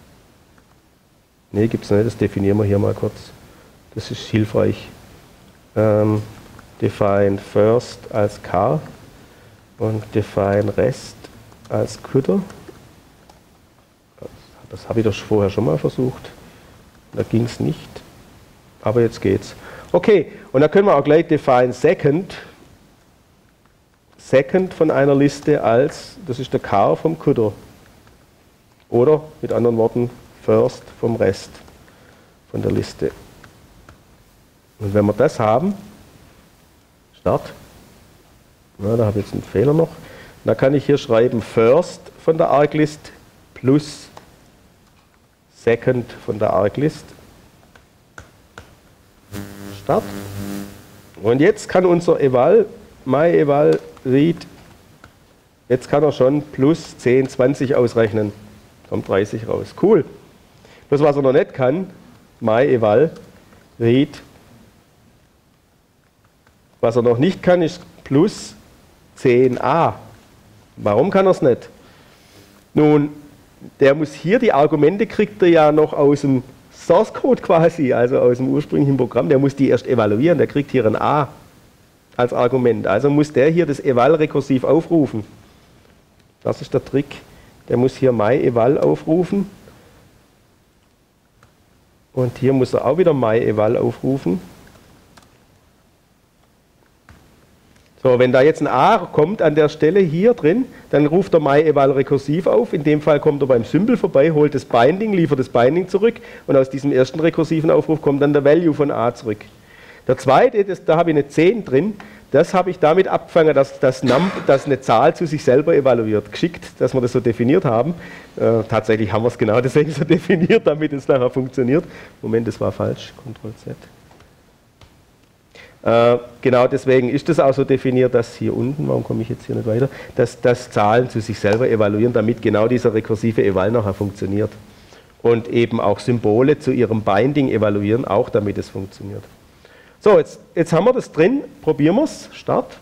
Ne, gibt es nicht, das definieren wir hier mal kurz. Das ist hilfreich. Ähm, define First als Car und define Rest als Cutter. Das habe ich doch vorher schon mal versucht. Da ging es nicht, aber jetzt geht's. Okay, und da können wir auch gleich define Second. Second von einer Liste als, das ist der Car vom Cutter. Oder mit anderen Worten, First vom Rest von der Liste. Und wenn wir das haben, Start, na, da habe ich jetzt einen Fehler noch, da kann ich hier schreiben First von der Arglist plus Second von der Arglist. Start. Und jetzt kann unser Eval, MyEval Read, jetzt kann er schon plus zehn, zwanzig ausrechnen. Kommt dreißig raus. Cool. Das, was er noch nicht kann, MyEval Read, was er noch nicht kann, ist plus zehn a. Warum kann er es nicht? Nun, der muss hier, die Argumente kriegt er ja noch aus dem Source Code quasi, also aus dem ursprünglichen Programm, der muss die erst evaluieren, der kriegt hier ein a als Argument. Also muss der hier das Eval rekursiv aufrufen. Das ist der Trick. Der muss hier MyEval aufrufen. Und hier muss er auch wieder MyEval aufrufen. So, wenn da jetzt ein A kommt an der Stelle hier drin, dann ruft der MyEval rekursiv auf. In dem Fall kommt er beim Symbol vorbei, holt das Binding, liefert das Binding zurück und aus diesem ersten rekursiven Aufruf kommt dann der Value von A zurück. Der zweite, das, da habe ich eine zehn drin, das habe ich damit abgefangen, dass, dass, Num, dass eine Zahl zu sich selber evaluiert. Geschickt, dass wir das so definiert haben. Äh, tatsächlich haben wir es genau deswegen so definiert, damit es nachher funktioniert. Moment, das war falsch. Control Z. Äh, genau deswegen ist das auch so definiert, dass hier unten, warum komme ich jetzt hier nicht weiter, dass, dass Zahlen zu sich selber evaluieren, damit genau dieser rekursive Eval nachher funktioniert. Und eben auch Symbole zu ihrem Binding evaluieren, auch damit es funktioniert. So, jetzt, jetzt haben wir das drin, probieren wir es, Start.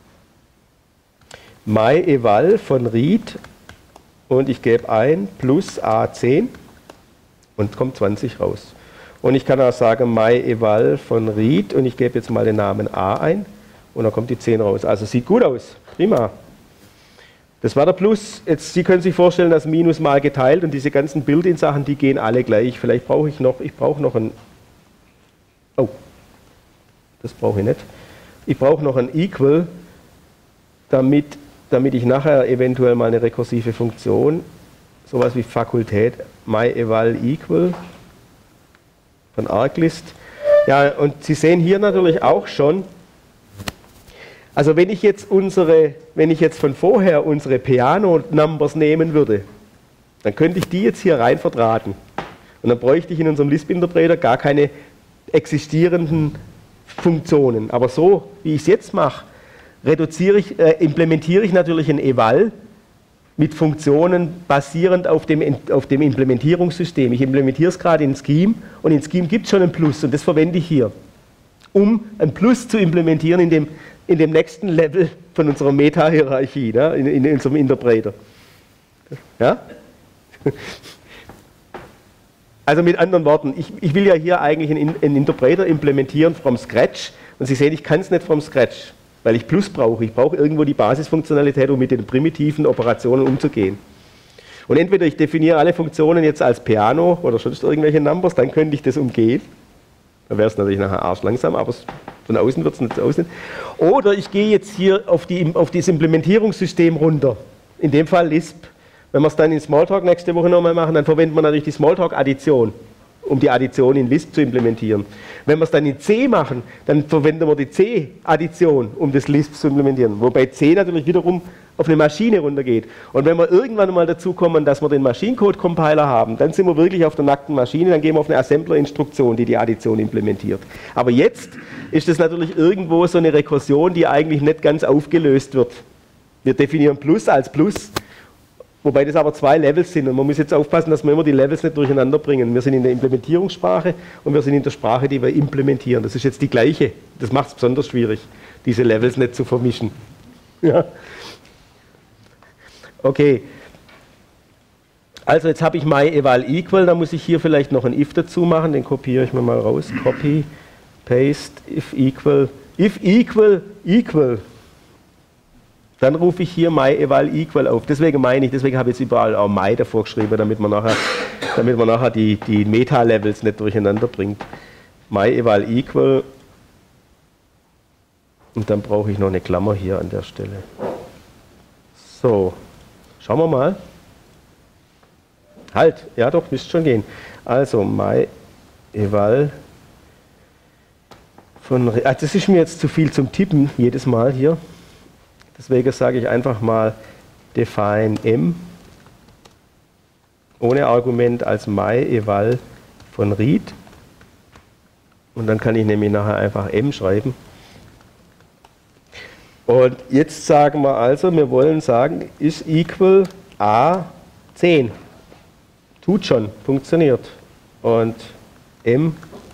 MyEval von Read und ich gebe ein plus A zehn und kommt zwanzig raus. Und ich kann auch sagen MyEval von Read und ich gebe jetzt mal den Namen A ein und dann kommt die zehn raus. Also sieht gut aus, prima. Das war der Plus. Jetzt, Sie können sich vorstellen, das Minus mal geteilt und diese ganzen Built-in-Sachen, die gehen alle gleich. Vielleicht brauche ich noch, ich brauche noch ein, oh, das brauche ich nicht. Ich brauche noch ein Equal, damit, damit ich nachher eventuell mal eine rekursive Funktion, sowas wie Fakultät, MyEval Equal von Arglist. Ja, und Sie sehen hier natürlich auch schon, also wenn ich jetzt unsere, wenn ich jetzt von vorher unsere Piano-Numbers nehmen würde, dann könnte ich die jetzt hier rein verdrahten. Und dann bräuchte ich in unserem Lisp-Interpreter gar keine existierenden Funktionen. Aber so, wie ich es jetzt mache, reduziere ich, äh, implementiere ich natürlich ein Eval mit Funktionen basierend auf dem, auf dem Implementierungssystem. Ich implementiere es gerade in Scheme und in Scheme gibt es schon ein Plus und das verwende ich hier, um ein Plus zu implementieren in dem, in dem nächsten Level von unserer Meta-Hierarchie, ne, in, in unserem Interpreter. Ja? Also mit anderen Worten, ich, ich will ja hier eigentlich einen, einen Interpreter implementieren from scratch und Sie sehen, ich kann es nicht from scratch. weil ich Plus brauche. Ich brauche irgendwo die Basisfunktionalität, um mit den primitiven Operationen umzugehen. Und entweder ich definiere alle Funktionen jetzt als Piano oder sonst irgendwelche Numbers, dann könnte ich das umgehen. Da wäre es natürlich nachher arschlangsam, aber von außen wird es nicht so aussehen. Oder ich gehe jetzt hier auf, die, auf das Implementierungssystem runter. In dem Fall Lisp. Wenn wir es dann in Smalltalk nächste Woche nochmal machen, dann verwenden wir natürlich die Smalltalk-Addition, um die Addition in Lisp zu implementieren. Wenn wir es dann in C machen, dann verwenden wir die C-Addition, um das Lisp zu implementieren. Wobei C natürlich wiederum auf eine Maschine runtergeht. Und wenn wir irgendwann mal dazu kommen, dass wir den Maschinencode-Compiler haben, dann sind wir wirklich auf der nackten Maschine, dann gehen wir auf eine Assembler-Instruktion, die die Addition implementiert. Aber jetzt ist das natürlich irgendwo so eine Rekursion, die eigentlich nicht ganz aufgelöst wird. Wir definieren Plus als Plus, wobei das aber zwei Levels sind und man muss jetzt aufpassen, dass wir immer die Levels nicht durcheinander bringen. Wir sind in der Implementierungssprache und wir sind in der Sprache, die wir implementieren. Das ist jetzt die gleiche. Das macht es besonders schwierig, diese Levels nicht zu vermischen. Ja. Okay, also jetzt habe ich myEval_equal, da muss ich hier vielleicht noch ein if dazu machen, den kopiere ich mir mal raus, copy, paste, if equal, if equal, equal, dann rufe ich hier myEval_equal auf, deswegen meine ich, deswegen habe ich jetzt überall auch my davor geschrieben, damit man nachher, damit man nachher die, die Meta-Levels nicht durcheinander bringt. myEval_equal und dann brauche ich noch eine Klammer hier an der Stelle. So. Schauen wir mal. Halt, ja doch, müsste schon gehen. Also, myEval von, also das ist mir jetzt zu viel zum Tippen, jedes Mal hier. Deswegen sage ich einfach mal define m ohne Argument als myEval von read. Und dann kann ich nämlich nachher einfach m schreiben. Und jetzt sagen wir also, wir wollen sagen, ist equal a zehn. Tut schon, funktioniert. Und m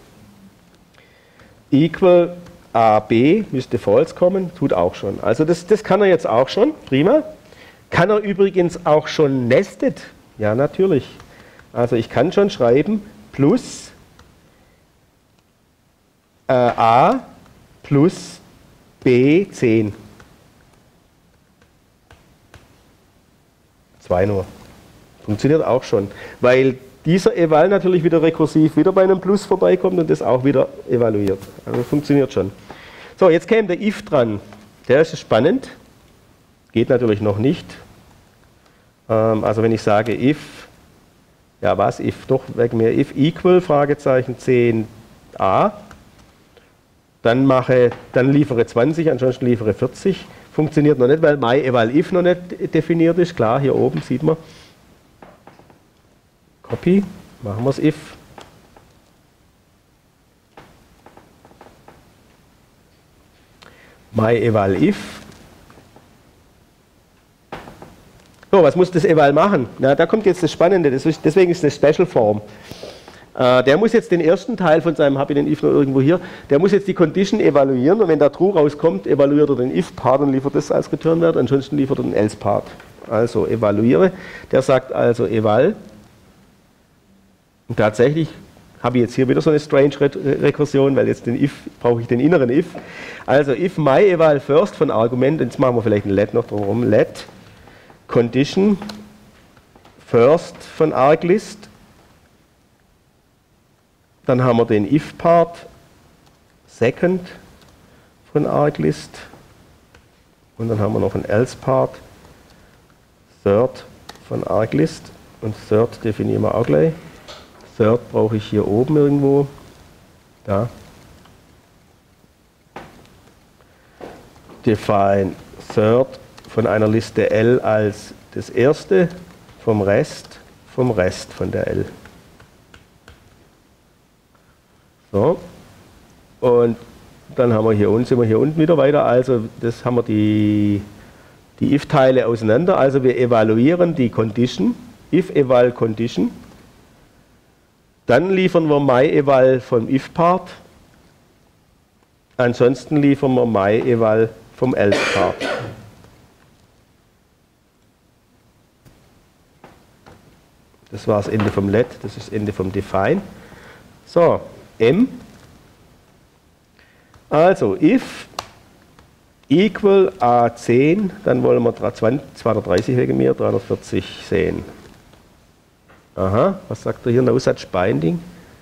equal ab müsste false kommen, tut auch schon. Also das, das kann er jetzt auch schon, prima. Kann er übrigens auch schon nested? Ja, natürlich. Also ich kann schon schreiben, plus äh, a plus b zehn. zwei nur. Funktioniert auch schon, weil dieser Eval natürlich wieder rekursiv wieder bei einem Plus vorbeikommt und das auch wieder evaluiert. Also funktioniert schon. So, jetzt käme der if dran. Der ist spannend. Geht natürlich noch nicht. Ähm, also wenn ich sage if, ja was, if, doch, wegen mir if equal, Fragezeichen zehn a, dann mache, dann liefere zwanzig, ansonsten liefere vierzig. Funktioniert noch nicht, weil myEval_if noch nicht definiert ist. Klar, hier oben sieht man. Copy, machen wir es if. myEval_if. So, was muss das Eval machen? Na, da kommt jetzt das Spannende, das ist, deswegen ist es eine Special Form. Äh, der muss jetzt den ersten Teil von seinem, habe ich den if noch irgendwo hier, der muss jetzt die Condition evaluieren und wenn da True rauskommt, evaluiert er den if-Part und liefert das als Return-Wert, ansonsten liefert er den else-Part. Also evaluiere, der sagt also eval. Und tatsächlich habe ich jetzt hier wieder so eine strange Rekursion, weil jetzt den if, brauche ich den inneren if. Also if myEval first von Argument, jetzt machen wir vielleicht ein let noch drumherum, let condition first von arglist. Dann haben wir den if-Part second von arglist. Und dann haben wir noch einen else-Part third von arglist. Und third definieren wir auch gleich. Third brauche ich hier oben irgendwo. Da. Define third von einer Liste L als das erste, vom Rest, vom Rest von der L. So. Und dann haben wir hier unten, sind wir hier unten wieder weiter. Also das haben wir die, die if-Teile auseinander. Also wir evaluieren die Condition, if-eval Condition. Dann liefern wir myEval vom if-Part. Ansonsten liefern wir myEval vom else-Part. Das war das Ende vom let, das ist das Ende vom define. So, m. Also if equal A zehn, dann wollen wir zweihundertdreißig wegen mir, dreihundertvierzig sehen. Aha, was sagt er hier? No such binding.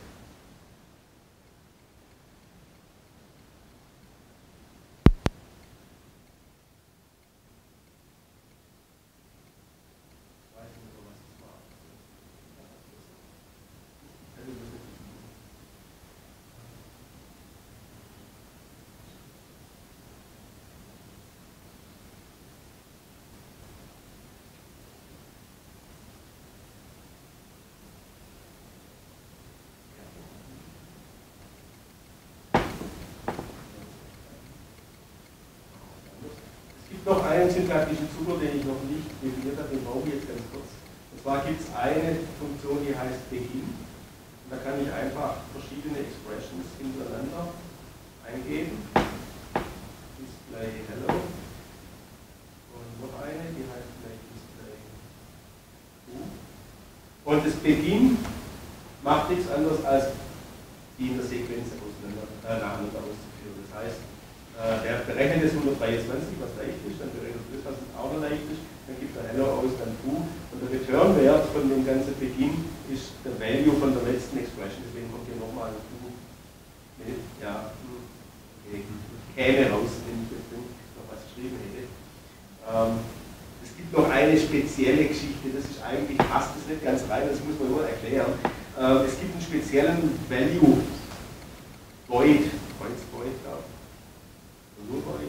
Noch einen syntaktischen Zucker, den ich noch nicht definiert habe, den brauche ich jetzt ganz kurz. Und zwar gibt es eine Funktion, die heißt Begin. Und da kann ich einfach verschiedene Expressions hintereinander eingeben. Display Hello. Und noch eine, die heißt vielleicht Display True. Und das Begin macht nichts anderes als die in der Sequenz auseinander, äh, nacheinander auszuführen. Das heißt, der berechnet es hundertdreiundzwanzig, was leicht ist, dann berechnet das, was auch noch leicht ist, dann gibt er Hello aus, dann True. Und der Return-Wert von dem ganzen Beginn ist der Value von der letzten Expression. Deswegen kommt hier nochmal ein True. Ja, okay. Käme raus, wenn ich jetzt noch was geschrieben hätte. Ähm, es gibt noch eine spezielle Geschichte, das ist eigentlich, passt das nicht ganz rein, das muss man nur erklären. Ähm, es gibt einen speziellen Value, Void, Void, Void, glaube ich. Nur Void.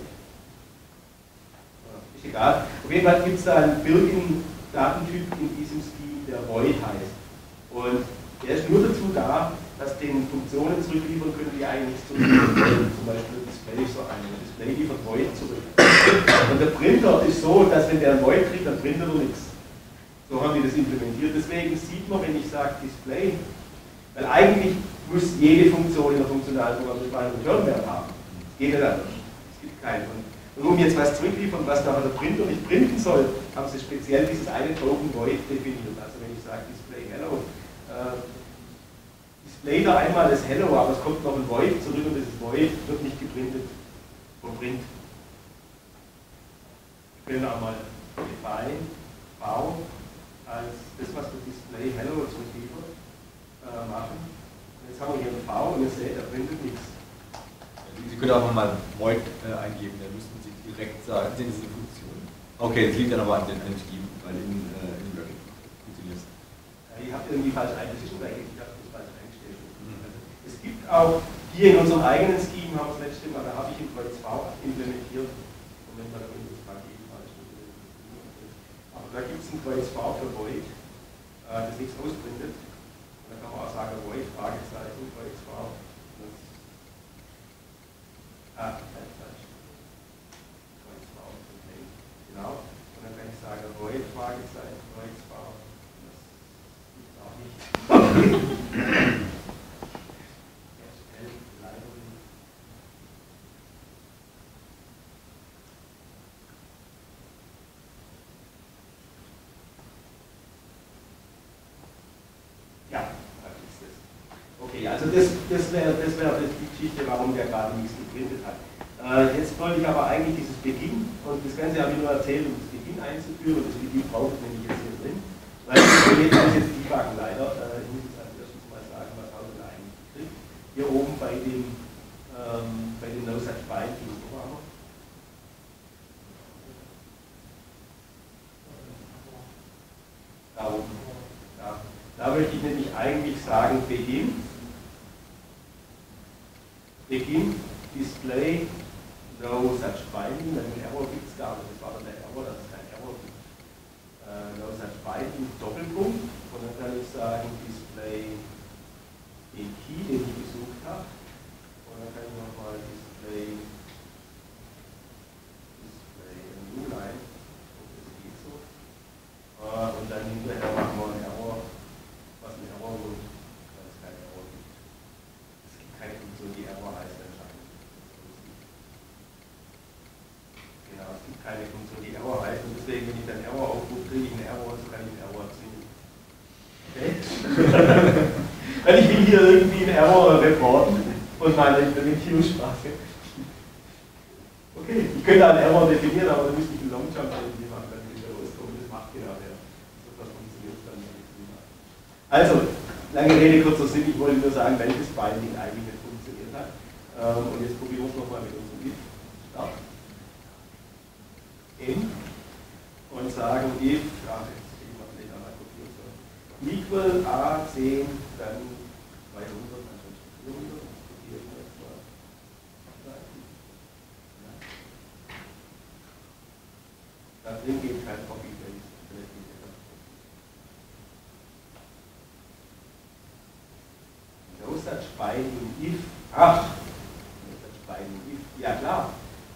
Ist egal. Auf jeden Fall gibt es da einen Built-in-Datentyp in diesem Scheme, der Void heißt. Und der ist nur dazu da, dass den Funktionen zurückliefern können, die eigentlich nichts zurückliefern können. Zum Beispiel Display ist so eine. Display liefert Void zurück. Und der Printer ist so, dass wenn der ein Void kriegt, dann printet er nichts. So haben die das implementiert. Deswegen sieht man, wenn ich sage Display, weil eigentlich muss jede Funktion in der funktionalen Programmierung einen Return-Wert haben. Das geht nicht anders. Und, und um jetzt was zurückliefern, was nachher der Printer nicht printen soll, haben sie speziell dieses eine Token Void definiert. Also wenn ich sage Display Hello, äh, Display da einmal das Hello, aber es kommt noch ein Void zurück und dieses Void wird nicht geprintet vom Print. Ich will da mal define V als das, was der Display Hello zurückliefert, äh, machen. Und jetzt haben wir hier ein V und ihr seht, er printet nichts. Sie können auch nochmal Void äh, eingeben, dann müssten Sie direkt sagen, sehen Sie eine Funktion. Okay, das liegt dann aber an den Scheme, weil in, äh, in Working funktioniert es. Ja, ihr habt irgendwie falsch eingestellt, eigentlich, ich habe das falsch eingestellt. Mhm. Also, es gibt auch, hier in unserem eigenen Scheme haben wir das letzte Mal, da habe ich in Kreuz V implementiert. Moment mal, da bin ich das gerade eben falsch. Aber da gibt es ein Kreuz V für Void, äh, das nichts ausprintet. Und da kann man auch sagen, Void, Fragezeichen, Kreuz V. Ah, falsch, falsch. Kreuz V, okay. Genau. Und dann kann ich sagen, Void, Fragezeichen, Kreuz V. Das gibt auch nicht. Erstellen, Library. Ja, da ist es. Okay, also das, das wäre das wär die Geschichte, warum der gerade nichts geprintet hat. Äh, jetzt wollte ich aber eigentlich dieses Beginn, und das Ganze habe ich nur erzählt, um das Beginn einzuführen, und das Beginn braucht es nämlich jetzt hier drin. Weil das Projekt ist jetzt debuggen leider. Äh, ich muss jetzt als erstes mal sagen, was haben wir da eigentlich gekriegt. Hier oben bei dem, ähm, bei dem No Such Binding, wo waren wir? Da oben. Ja. Da möchte ich nämlich eigentlich sagen, Beginn. Beginn, Display, No Such Binding, weil den Error gibt es gar nicht, das war dann der Error, dass es kein Error gibt. Äh, No Such Binding, Doppelpunkt, und dann kann ich sagen, Display den Key, den ich gesucht habe, und dann kann ich nochmal Display, Display New Line, das geht so, äh, und dann hinterher machen wir einen Error, was ein Error wird, weil es kein Error gibt. Es gibt keine Funktion, die Error heißt anscheinend. Genau, es gibt keine Funktion, die Error heißt, und deswegen, wenn ich dann Error aufrufe, kriege ich einen Error, so kann ich einen Error ziehen. Okay? Weil ich will hier irgendwie einen Error reporten von meiner Implementierungssprache. Okay, ich könnte einen Error definieren, aber dann müsste ich einen Longjump definieren, dann würde ich rauskommen. Das macht genau der. Das funktioniert dann nicht. Also, lange Rede, kurzer Sinn, ich wollte nur sagen, welches Binding eigentlich nicht funktioniert hat. Und jetzt probieren wir es nochmal mit unserem if. Start. In. Und sagen if, ach, jetzt kriegen wir vielleicht einmal kopiert. So. Equal a zehn, dann zweihundert, dann schon vierhundert. Kopieren wir jetzt mal. Da drin geht kein Copy-Paste. No such binding if. Ach! No such binding if. Ja klar.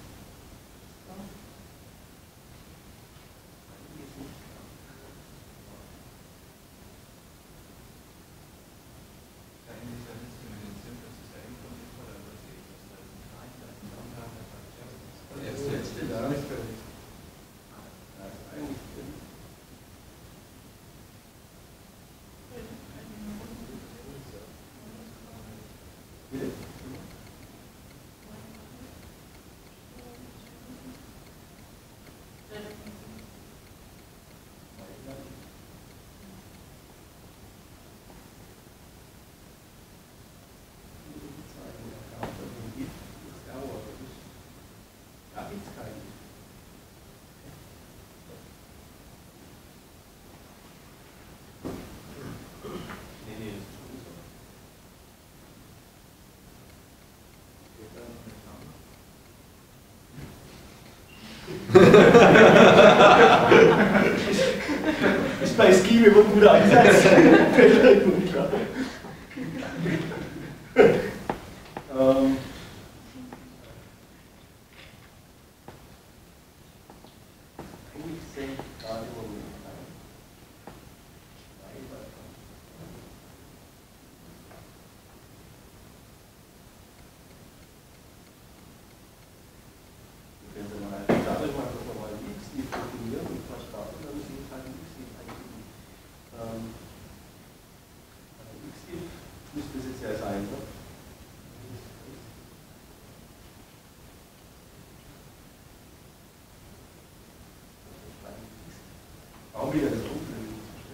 Ist bei Scheme immer ein guter Einsatz. ähm. Eigentlich sehe ich gerade im Moment ein. Wenn Sie mal dadurch mal nochmal ein X-If definieren und mal starten, dann müssen Sie halt ein X-If eingeben. Ähm, also X-If müsste es jetzt ja sein, ne? Warum wieder das Umfüllen?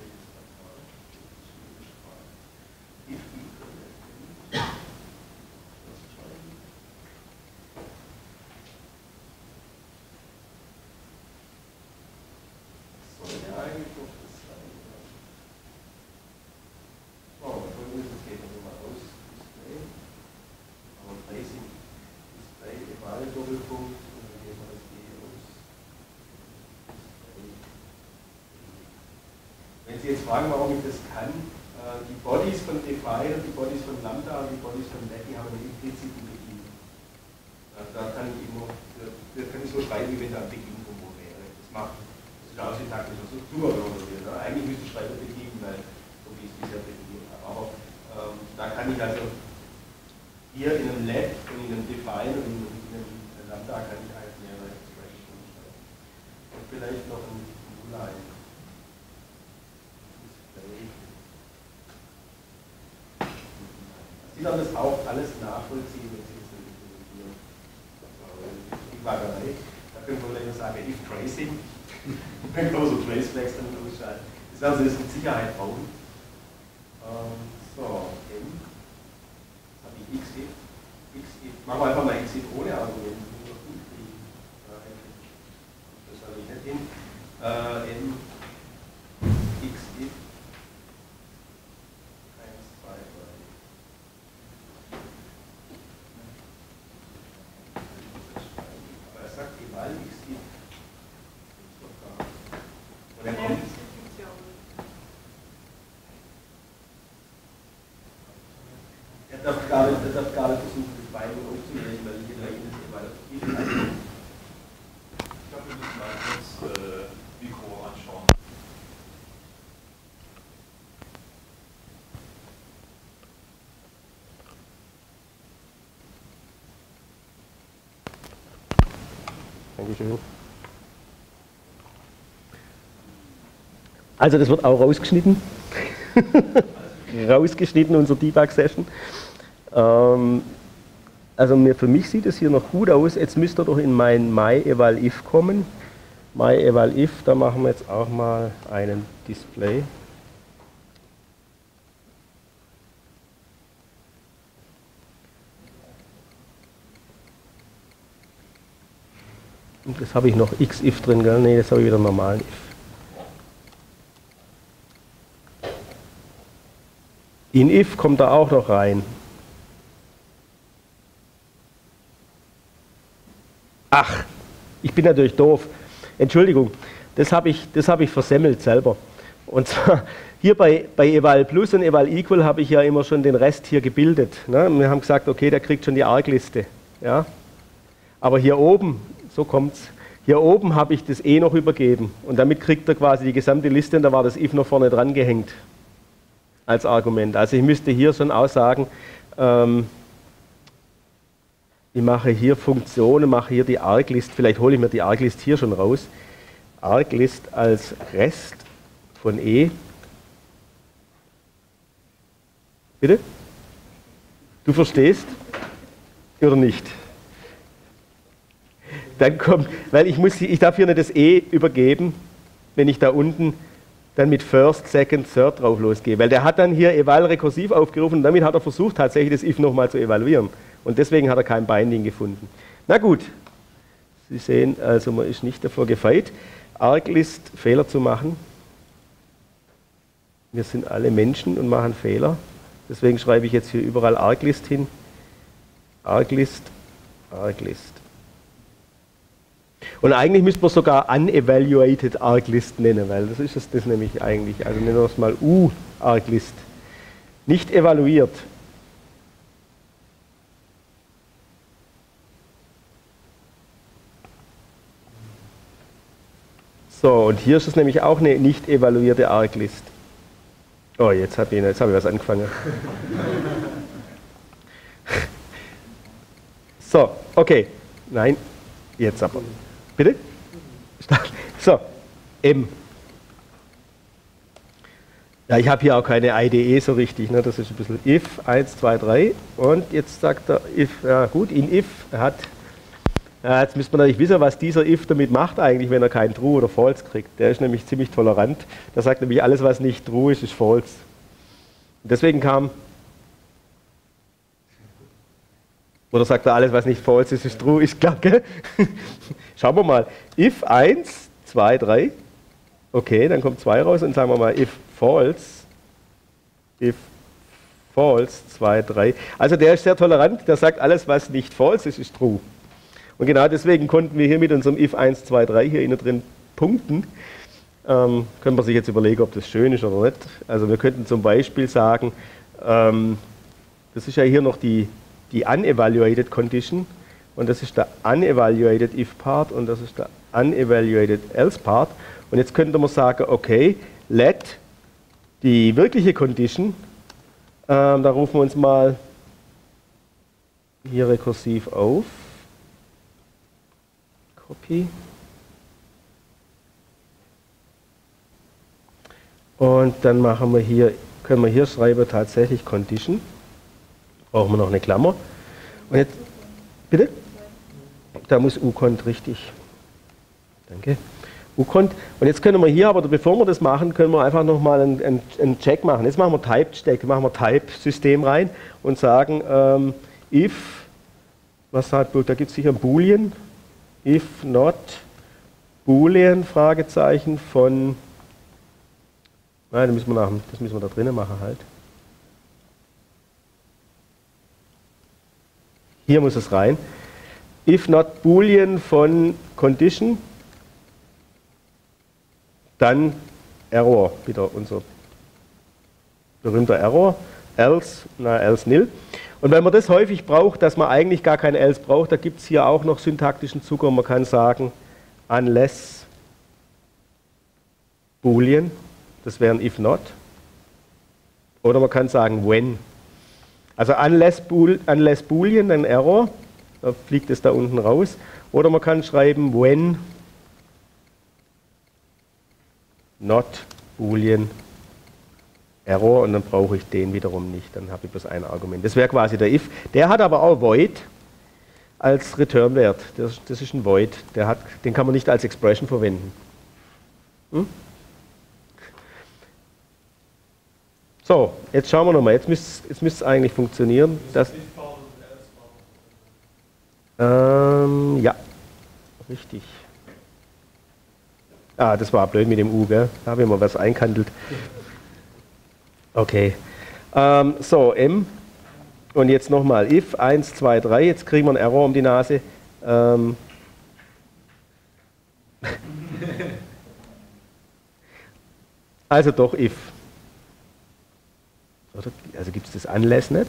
Doppelpunkt und dann gehen wir das D aus. Wenn Sie jetzt fragen, warum ich das kann, äh, die Bodies von Define, die Bodies von Lambda und die Bodies von Let, die haben einen impliziten Beginn. Also da kann ich immer, da kann ich so schreiben, wie wenn da ein Beginn irgendwo wäre. Das macht, das ist auch syntaktischer Struktur oder so. Ne? Eigentlich müsste ich schreiben Beginn, weil so wie ich es bisher definiert habe. Aber ähm, da kann ich also hier in einem Let und in einem Define und in einem Lambda kann ich halt mehrere Expressions schreiben. Und vielleicht noch ein Line. Display. Sie werden das auch alles nachvollziehen, wenn Sie jetzt implementieren. Die Baggerei. Da können wir vielleicht noch sagen, if tracing. Dann können wir so Trace Flags dann ausschalten. Das werden Sie jetzt mit Sicherheit brauchen. Ähm, so, M. Jetzt habe ich X-If. X-If. Machen wir einfach mal X-If ohne Argument. Das habe ich nicht hin. Äh, N. X-If. eins, zwei, drei. Aber er sagt egal X-If. Und er kommt. Er darf gar nicht, er darf gar nicht versuchen, die beiden aufzunehmen, weil ich gleich nicht so weiter viel kann. Ich glaube, wir müssen mal kurz äh, Mikro anschauen. Dankeschön. Also das wird auch rausgeschnitten. rausgeschnitten, unsere Debug-Session. Ähm, also mir, für mich sieht es hier noch gut aus. Jetzt müsst ihr doch in mein MyEvalIf kommen. MyEvalIf, da machen wir jetzt auch mal einen Display. Und das habe ich noch Xif drin, gell? Nee, das habe ich wieder normalen If. InIf kommt da auch noch rein. Ach, ich bin natürlich doof. Entschuldigung, das habe ich, das habe ich versemmelt selber. Und zwar hier bei, bei Eval Plus und Eval Equal habe ich ja immer schon den Rest hier gebildet. Ne? Wir haben gesagt, okay, der kriegt schon die Argliste. Ja? Aber hier oben, so kommt's, hier oben habe ich das E noch übergeben. Und damit kriegt er quasi die gesamte Liste und da war das If noch vorne dran gehängt als Argument. Also ich müsste hier schon aussagen, ähm, ich mache hier Funktionen, mache hier die Arglist, vielleicht hole ich mir die Arglist hier schon raus. Arglist als Rest von E. Bitte? Du verstehst? Oder nicht? Dann kommt, weil ich muss, ich darf hier nicht das E übergeben, wenn ich da unten dann mit First, Second, Third drauf losgehe. Weil der hat dann hier eval rekursiv aufgerufen und damit hat er versucht, tatsächlich das If nochmal zu evaluieren. Und deswegen hat er kein Binding gefunden. Na gut, Sie sehen, also man ist nicht davor gefeit, Arglist Fehler zu machen. Wir sind alle Menschen und machen Fehler. Deswegen schreibe ich jetzt hier überall Arglist hin. Arglist, Arglist. Und eigentlich müsste man sogar Unevaluated Arglist nennen, weil das ist es das nämlich eigentlich. Also nennen wir es mal U-Arglist. Nicht evaluiert. So, und hier ist es nämlich auch eine nicht evaluierte Arglist. Oh, jetzt habe ich, jetzt hab ich was angefangen. So, okay. Nein, jetzt aber. Bitte? So, M. Ja, ich habe hier auch keine I D E so richtig, ne? Das ist ein bisschen if, eins, zwei, drei. Und jetzt sagt er if, ja gut, in if, er hat, ja, jetzt müsste man natürlich wissen, was dieser if damit macht eigentlich, wenn er kein True oder False kriegt. Der ist nämlich ziemlich tolerant. Der sagt nämlich, alles was nicht True ist, ist False. Und deswegen kam, oder sagt er, alles was nicht False ist, ist True, ist klar, gell? Schauen wir mal, if eins, zwei, drei, okay, dann kommt zwei raus und sagen wir mal if false, if false, zwei, drei. Also der ist sehr tolerant, der sagt, alles was nicht false ist, ist true. Und genau deswegen konnten wir hier mit unserem if eins, zwei, drei hier innen drin punkten. Ähm, können wir sich jetzt überlegen, ob das schön ist oder nicht. Also wir könnten zum Beispiel sagen, ähm, das ist ja hier noch die, die unevaluated condition. Und das ist der unevaluated if part und das ist der unevaluated else part. Und jetzt könnte man sagen, okay, let die wirkliche Condition, ähm, da rufen wir uns mal hier rekursiv auf. Copy. Und dann machen wir hier, können wir hier schreiben tatsächlich Condition. Brauchen wir noch eine Klammer. Und jetzt, bitte? Da muss ucont richtig. Danke. ucont. Und jetzt können wir hier, aber bevor wir das machen, können wir einfach nochmal einen, einen, einen Check machen. Jetzt machen wir Type-Check, machen wir Type-System rein und sagen, ähm, if, was sagt, da gibt es sicher ein Boolean, if not Boolean, Fragezeichen von, nein, das müssen wir, nach, das müssen wir da drinnen machen halt. Hier muss es rein. If not Boolean von Condition, dann Error, wieder unser berühmter Error, else, na else nil. Und wenn man das häufig braucht, dass man eigentlich gar kein else braucht, da gibt es hier auch noch syntaktischen Zucker. Man kann sagen, unless Boolean, das wäre ein if not. Oder man kann sagen when. Also unless, Bool, unless Boolean, dann Error, da fliegt es da unten raus. Oder man kann schreiben when not Boolean Error und dann brauche ich den wiederum nicht. Dann habe ich bloß ein Argument. Das wäre quasi der if. Der hat aber auch void. als Return-Wert. Das, das ist ein Void. Der hat, den kann man nicht als Expression verwenden. Hm? So, jetzt schauen wir nochmal. Jetzt müsste jetzt müsste es eigentlich funktionieren. Das, ähm, ja, richtig. Ah, das war blöd mit dem U, gell? Da habe ich mal was einkandelt. Okay. Ähm, so, M. Und jetzt nochmal if eins, zwei, drei. Jetzt kriegen wir einen Error um die Nase. Ähm. Also doch if. Oder, also gibt es das unless nicht?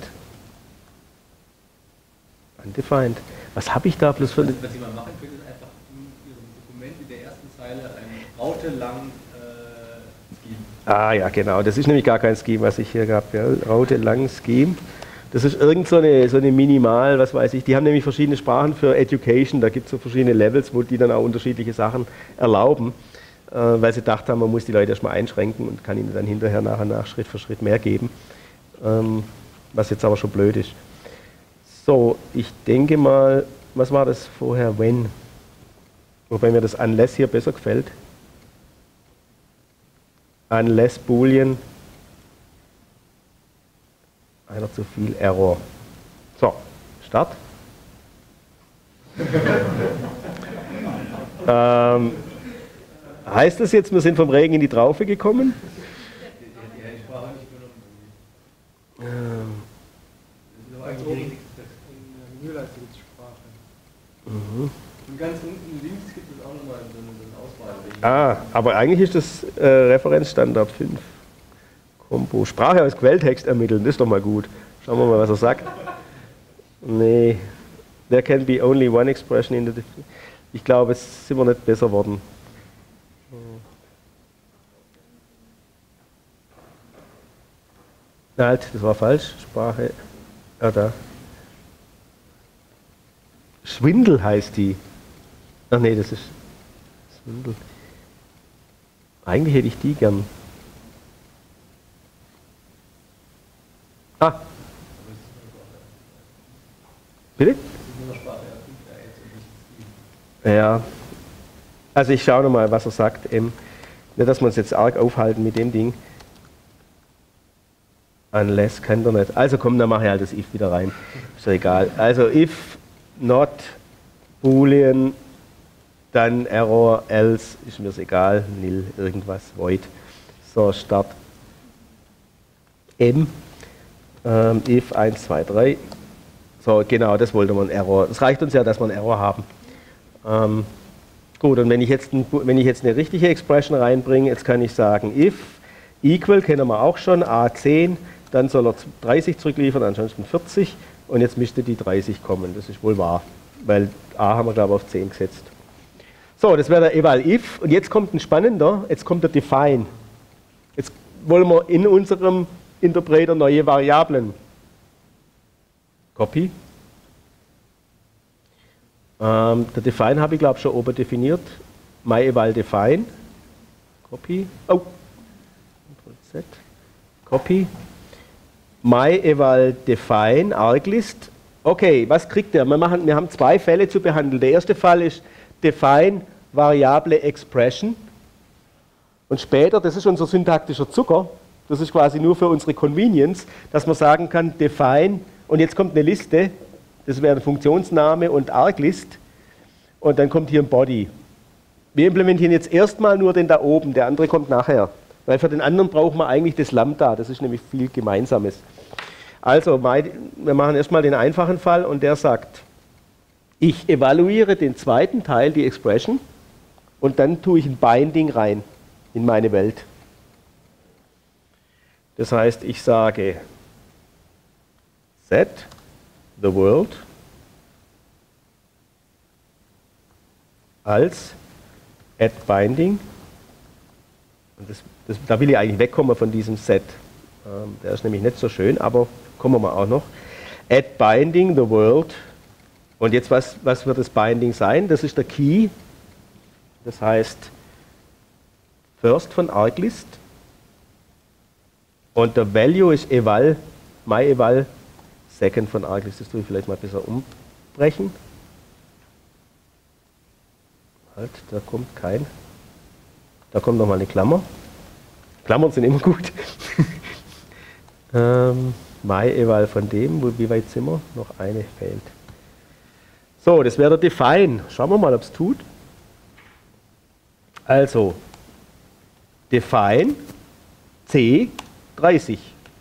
Undefined. Was habe ich da bloß für... Was Sie mal machen können, ist einfach in Ihrem Dokument in der ersten Zeile eine Raute lang äh, Scheme. Ah ja, genau. Das ist nämlich gar kein Scheme, was ich hier gehabt habe. Ja. Raute lang Scheme. Das ist irgend so eine, so eine Minimal, was weiß ich. Die haben nämlich verschiedene Sprachen für Education. Da gibt es so verschiedene Levels, wo die dann auch unterschiedliche Sachen erlauben, äh, weil sie gedacht haben, man muss die Leute erstmal einschränken und kann ihnen dann hinterher nach und nach Schritt für Schritt mehr geben. Ähm, was jetzt aber schon blöd ist. So, ich denke mal, was war das vorher, when? Wobei mir das unless hier besser gefällt. Unless Boolean. Einer zu viel Error. So, Start. ähm, heißt das jetzt, wir sind vom Regen in die Traufe gekommen? Ähm. Mhm. Und ganz unten links gibt es auch nochmal so eine, so eine Auswahl. Ah, aber eigentlich ist das äh, Referenzstandard fünf. Kompo. Sprache aus Quelltext ermitteln, das ist doch mal gut. Schauen wir mal, was er sagt. Nee. There can be only one expression in the... Ich glaube, es sind wir nicht besser worden. Na halt, das war falsch. Sprache... Ah, da. Schwindel heißt die. Ach nee, das ist... Schwindel. Eigentlich hätte ich die gern. Ah. Bitte? Ja. Also ich schaue nochmal, was er sagt. Ähm, nicht, dass wir uns jetzt arg aufhalten mit dem Ding. Unless kann er nicht. Also komm, dann mache ich halt das if wieder rein. Ist ja egal. Also if not Boolean, dann Error, else, ist mir egal. Nil, irgendwas, void. So, Start. M. Ähm, if eins, zwei, drei. So, genau, das wollte man, Error. Es reicht uns ja, dass wir einen Error haben. Ähm, gut, und wenn ich, jetzt ein, wenn ich jetzt eine richtige Expression reinbringe, jetzt kann ich sagen, if equal, kennen wir auch schon, a zehn, dann soll er dreißig zurückliefern, ansonsten vierzig, und jetzt müsste die dreißig kommen. Das ist wohl wahr, weil a haben wir, glaube ich, auf zehn gesetzt. So, das wäre der eval if, und jetzt kommt ein spannender, jetzt kommt der define. Jetzt wollen wir in unserem Interpreter neue Variablen. Copy. Ähm, der define habe ich, glaube ich, schon oben definiert. MyEval define. Copy. Oh. Ctrl Z. Copy. MyEval define arglist. Okay, was kriegt der? Wir, machen, wir haben zwei Fälle zu behandeln. Der erste Fall ist define Variable Expression. Und später, das ist unser syntaktischer Zucker, das ist quasi nur für unsere Convenience, dass man sagen kann, define, und jetzt kommt eine Liste, das wäre ein Funktionsname und arglist, und dann kommt hier ein Body. Wir implementieren jetzt erstmal nur den da oben, der andere kommt nachher, weil für den anderen brauchen wir eigentlich das Lambda, das ist nämlich viel Gemeinsames. Also, wir machen erstmal den einfachen Fall, und der sagt, ich evaluiere den zweiten Teil, die Expression, und dann tue ich ein Binding rein in meine Welt. Das heißt, ich sage set the world als add binding. Und das, das, da will ich eigentlich wegkommen von diesem set. Ähm, der ist nämlich nicht so schön, aber kommen wir mal auch noch. Add binding the world. Und jetzt, was, was wird das Binding sein? Das ist der Key. Das heißt first von arglist. Und der Value ist eval, myEval, second von arglist. Das tue ich vielleicht mal besser umbrechen. Halt, da kommt kein. Da kommt nochmal eine Klammer. Klammern sind immer gut. ähm, Mai-Eval von dem, wo, wie weit sind wir? Noch eine fehlt. So, das wäre der Define. Schauen wir mal, ob es tut. Also, Define C dreißig.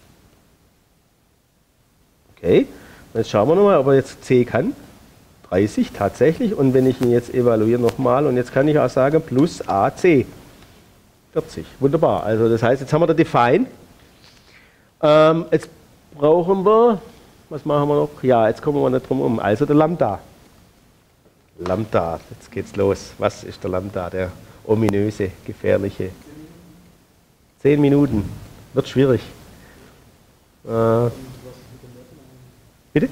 Okay, jetzt schauen wir nochmal, ob er jetzt C kann. dreißig tatsächlich. Und wenn ich ihn jetzt evaluiere nochmal, und jetzt kann ich auch sagen, plus A C. vierzig. Wunderbar. Also das heißt, jetzt haben wir der Define. Ähm, jetzt brauchen wir, was machen wir noch? Ja, jetzt kommen wir nicht drum um. Also der Lambda. Lambda, jetzt geht's los. Was ist der Lambda? Der ominöse, gefährliche. Zehn Minuten. Wird schwierig. Äh, bitte?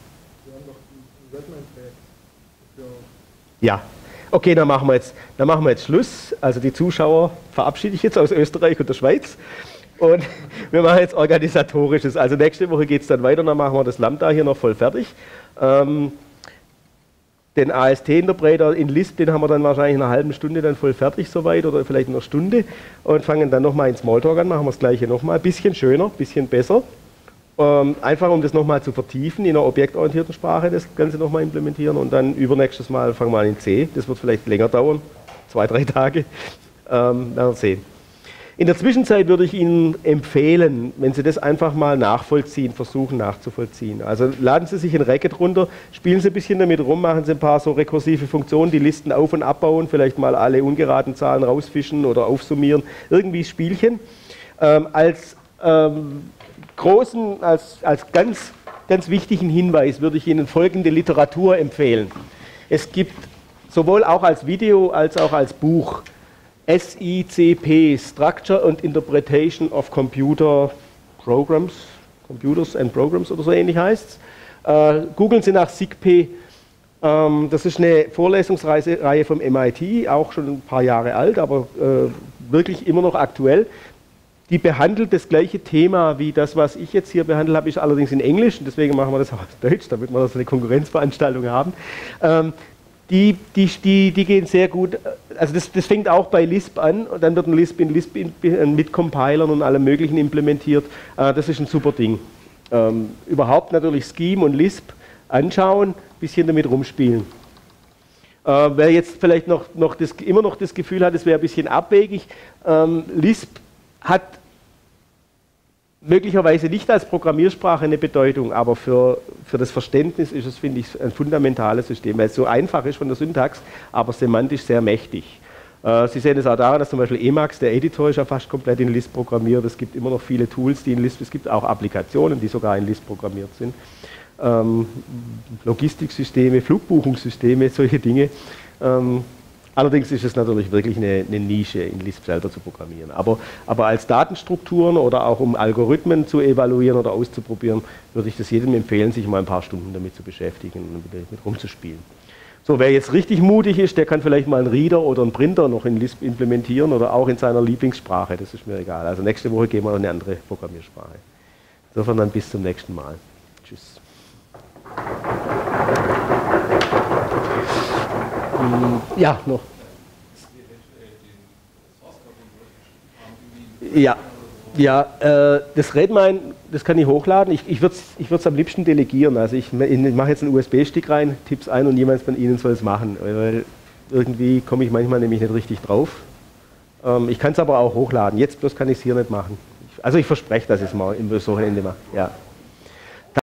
Ja. Okay, dann machen wir jetzt, dann machen wir jetzt Schluss. Also die Zuschauer verabschiede ich jetzt aus Österreich und der Schweiz. Und wir machen jetzt Organisatorisches. Also nächste Woche geht es dann weiter, dann machen wir das Lambda hier noch voll fertig. Ähm, den A S T-Interpreter in Lisp, den haben wir dann wahrscheinlich in einer halben Stunde dann voll fertig soweit oder vielleicht in einer Stunde. Und fangen dann nochmal in Smalltalk an, machen wir das gleiche nochmal. Bisschen schöner, bisschen besser. Ähm, einfach um das nochmal zu vertiefen, in einer objektorientierten Sprache das Ganze nochmal implementieren und dann übernächstes Mal fangen wir an in C. Das wird vielleicht länger dauern, zwei, drei Tage, ähm, werden wir sehen. In der Zwischenzeit würde ich Ihnen empfehlen, wenn Sie das einfach mal nachvollziehen, versuchen nachzuvollziehen. Also laden Sie sich ein Racket runter, spielen Sie ein bisschen damit rum, machen Sie ein paar so rekursive Funktionen, die Listen auf- und abbauen, vielleicht mal alle ungeraden Zahlen rausfischen oder aufsummieren, irgendwie Spielchen. Ähm, als ähm, großen, als, als ganz, ganz wichtigen Hinweis würde ich Ihnen folgende Literatur empfehlen. Es gibt sowohl auch als Video als auch als Buch S I C P, Structure and Interpretation of Computer Programs, Computers and Programs oder so ähnlich heißt es. Äh, googeln Sie nach S I C P. Ähm, das ist eine Vorlesungsreihe vom M I T, auch schon ein paar Jahre alt, aber äh, wirklich immer noch aktuell. Die behandelt das gleiche Thema wie das, was ich jetzt hier behandelt habe, ist allerdings in Englisch, und deswegen machen wir das auch auf Deutsch, damit wir so eine Konkurrenzveranstaltung haben. Ähm, die, die, die, die gehen sehr gut, also das, das fängt auch bei Lisp an, und dann wird ein Lisp in Lisp in, mit Compilern und allem Möglichen implementiert. Äh, das ist ein super Ding. Ähm, überhaupt natürlich Scheme und Lisp anschauen, ein bisschen damit rumspielen. Äh, wer jetzt vielleicht noch, noch das, immer noch das Gefühl hat, es wäre ein bisschen abwegig, ähm, Lisp hat möglicherweise nicht als Programmiersprache eine Bedeutung, aber für, für das Verständnis ist es, finde ich, ein fundamentales System, weil es so einfach ist von der Syntax, aber semantisch sehr mächtig. Äh, Sie sehen es auch daran, dass zum Beispiel Emacs, der Editor, ist ja fast komplett in Lisp programmiert. Es gibt immer noch viele Tools, die in Lisp, es gibt auch Applikationen, die sogar in Lisp programmiert sind. Ähm, Logistiksysteme, Flugbuchungssysteme, solche Dinge. Ähm, Allerdings ist es natürlich wirklich eine, eine Nische, in Lisp selber zu programmieren. Aber, aber als Datenstrukturen oder auch um Algorithmen zu evaluieren oder auszuprobieren, würde ich das jedem empfehlen, sich mal ein paar Stunden damit zu beschäftigen und mit rumzuspielen. So, wer jetzt richtig mutig ist, der kann vielleicht mal einen Reader oder einen Printer noch in Lisp implementieren oder auch in seiner Lieblingssprache, das ist mir egal. Also nächste Woche gehen wir in eine andere Programmiersprache. Insofern dann bis zum nächsten Mal. Tschüss. Ja, noch. Ja, ja äh, das Redmine, das kann ich hochladen. Ich, ich würde es ich würd's am liebsten delegieren. Also ich, ich mache jetzt einen U S B-Stick rein, tippe es ein und jemand von Ihnen soll es machen. Weil irgendwie komme ich manchmal nämlich nicht richtig drauf. Ähm, ich kann es aber auch hochladen. Jetzt bloß kann ich es hier nicht machen. Ich, also ich verspreche, dass ich es mal im Wochenende mache. Ja.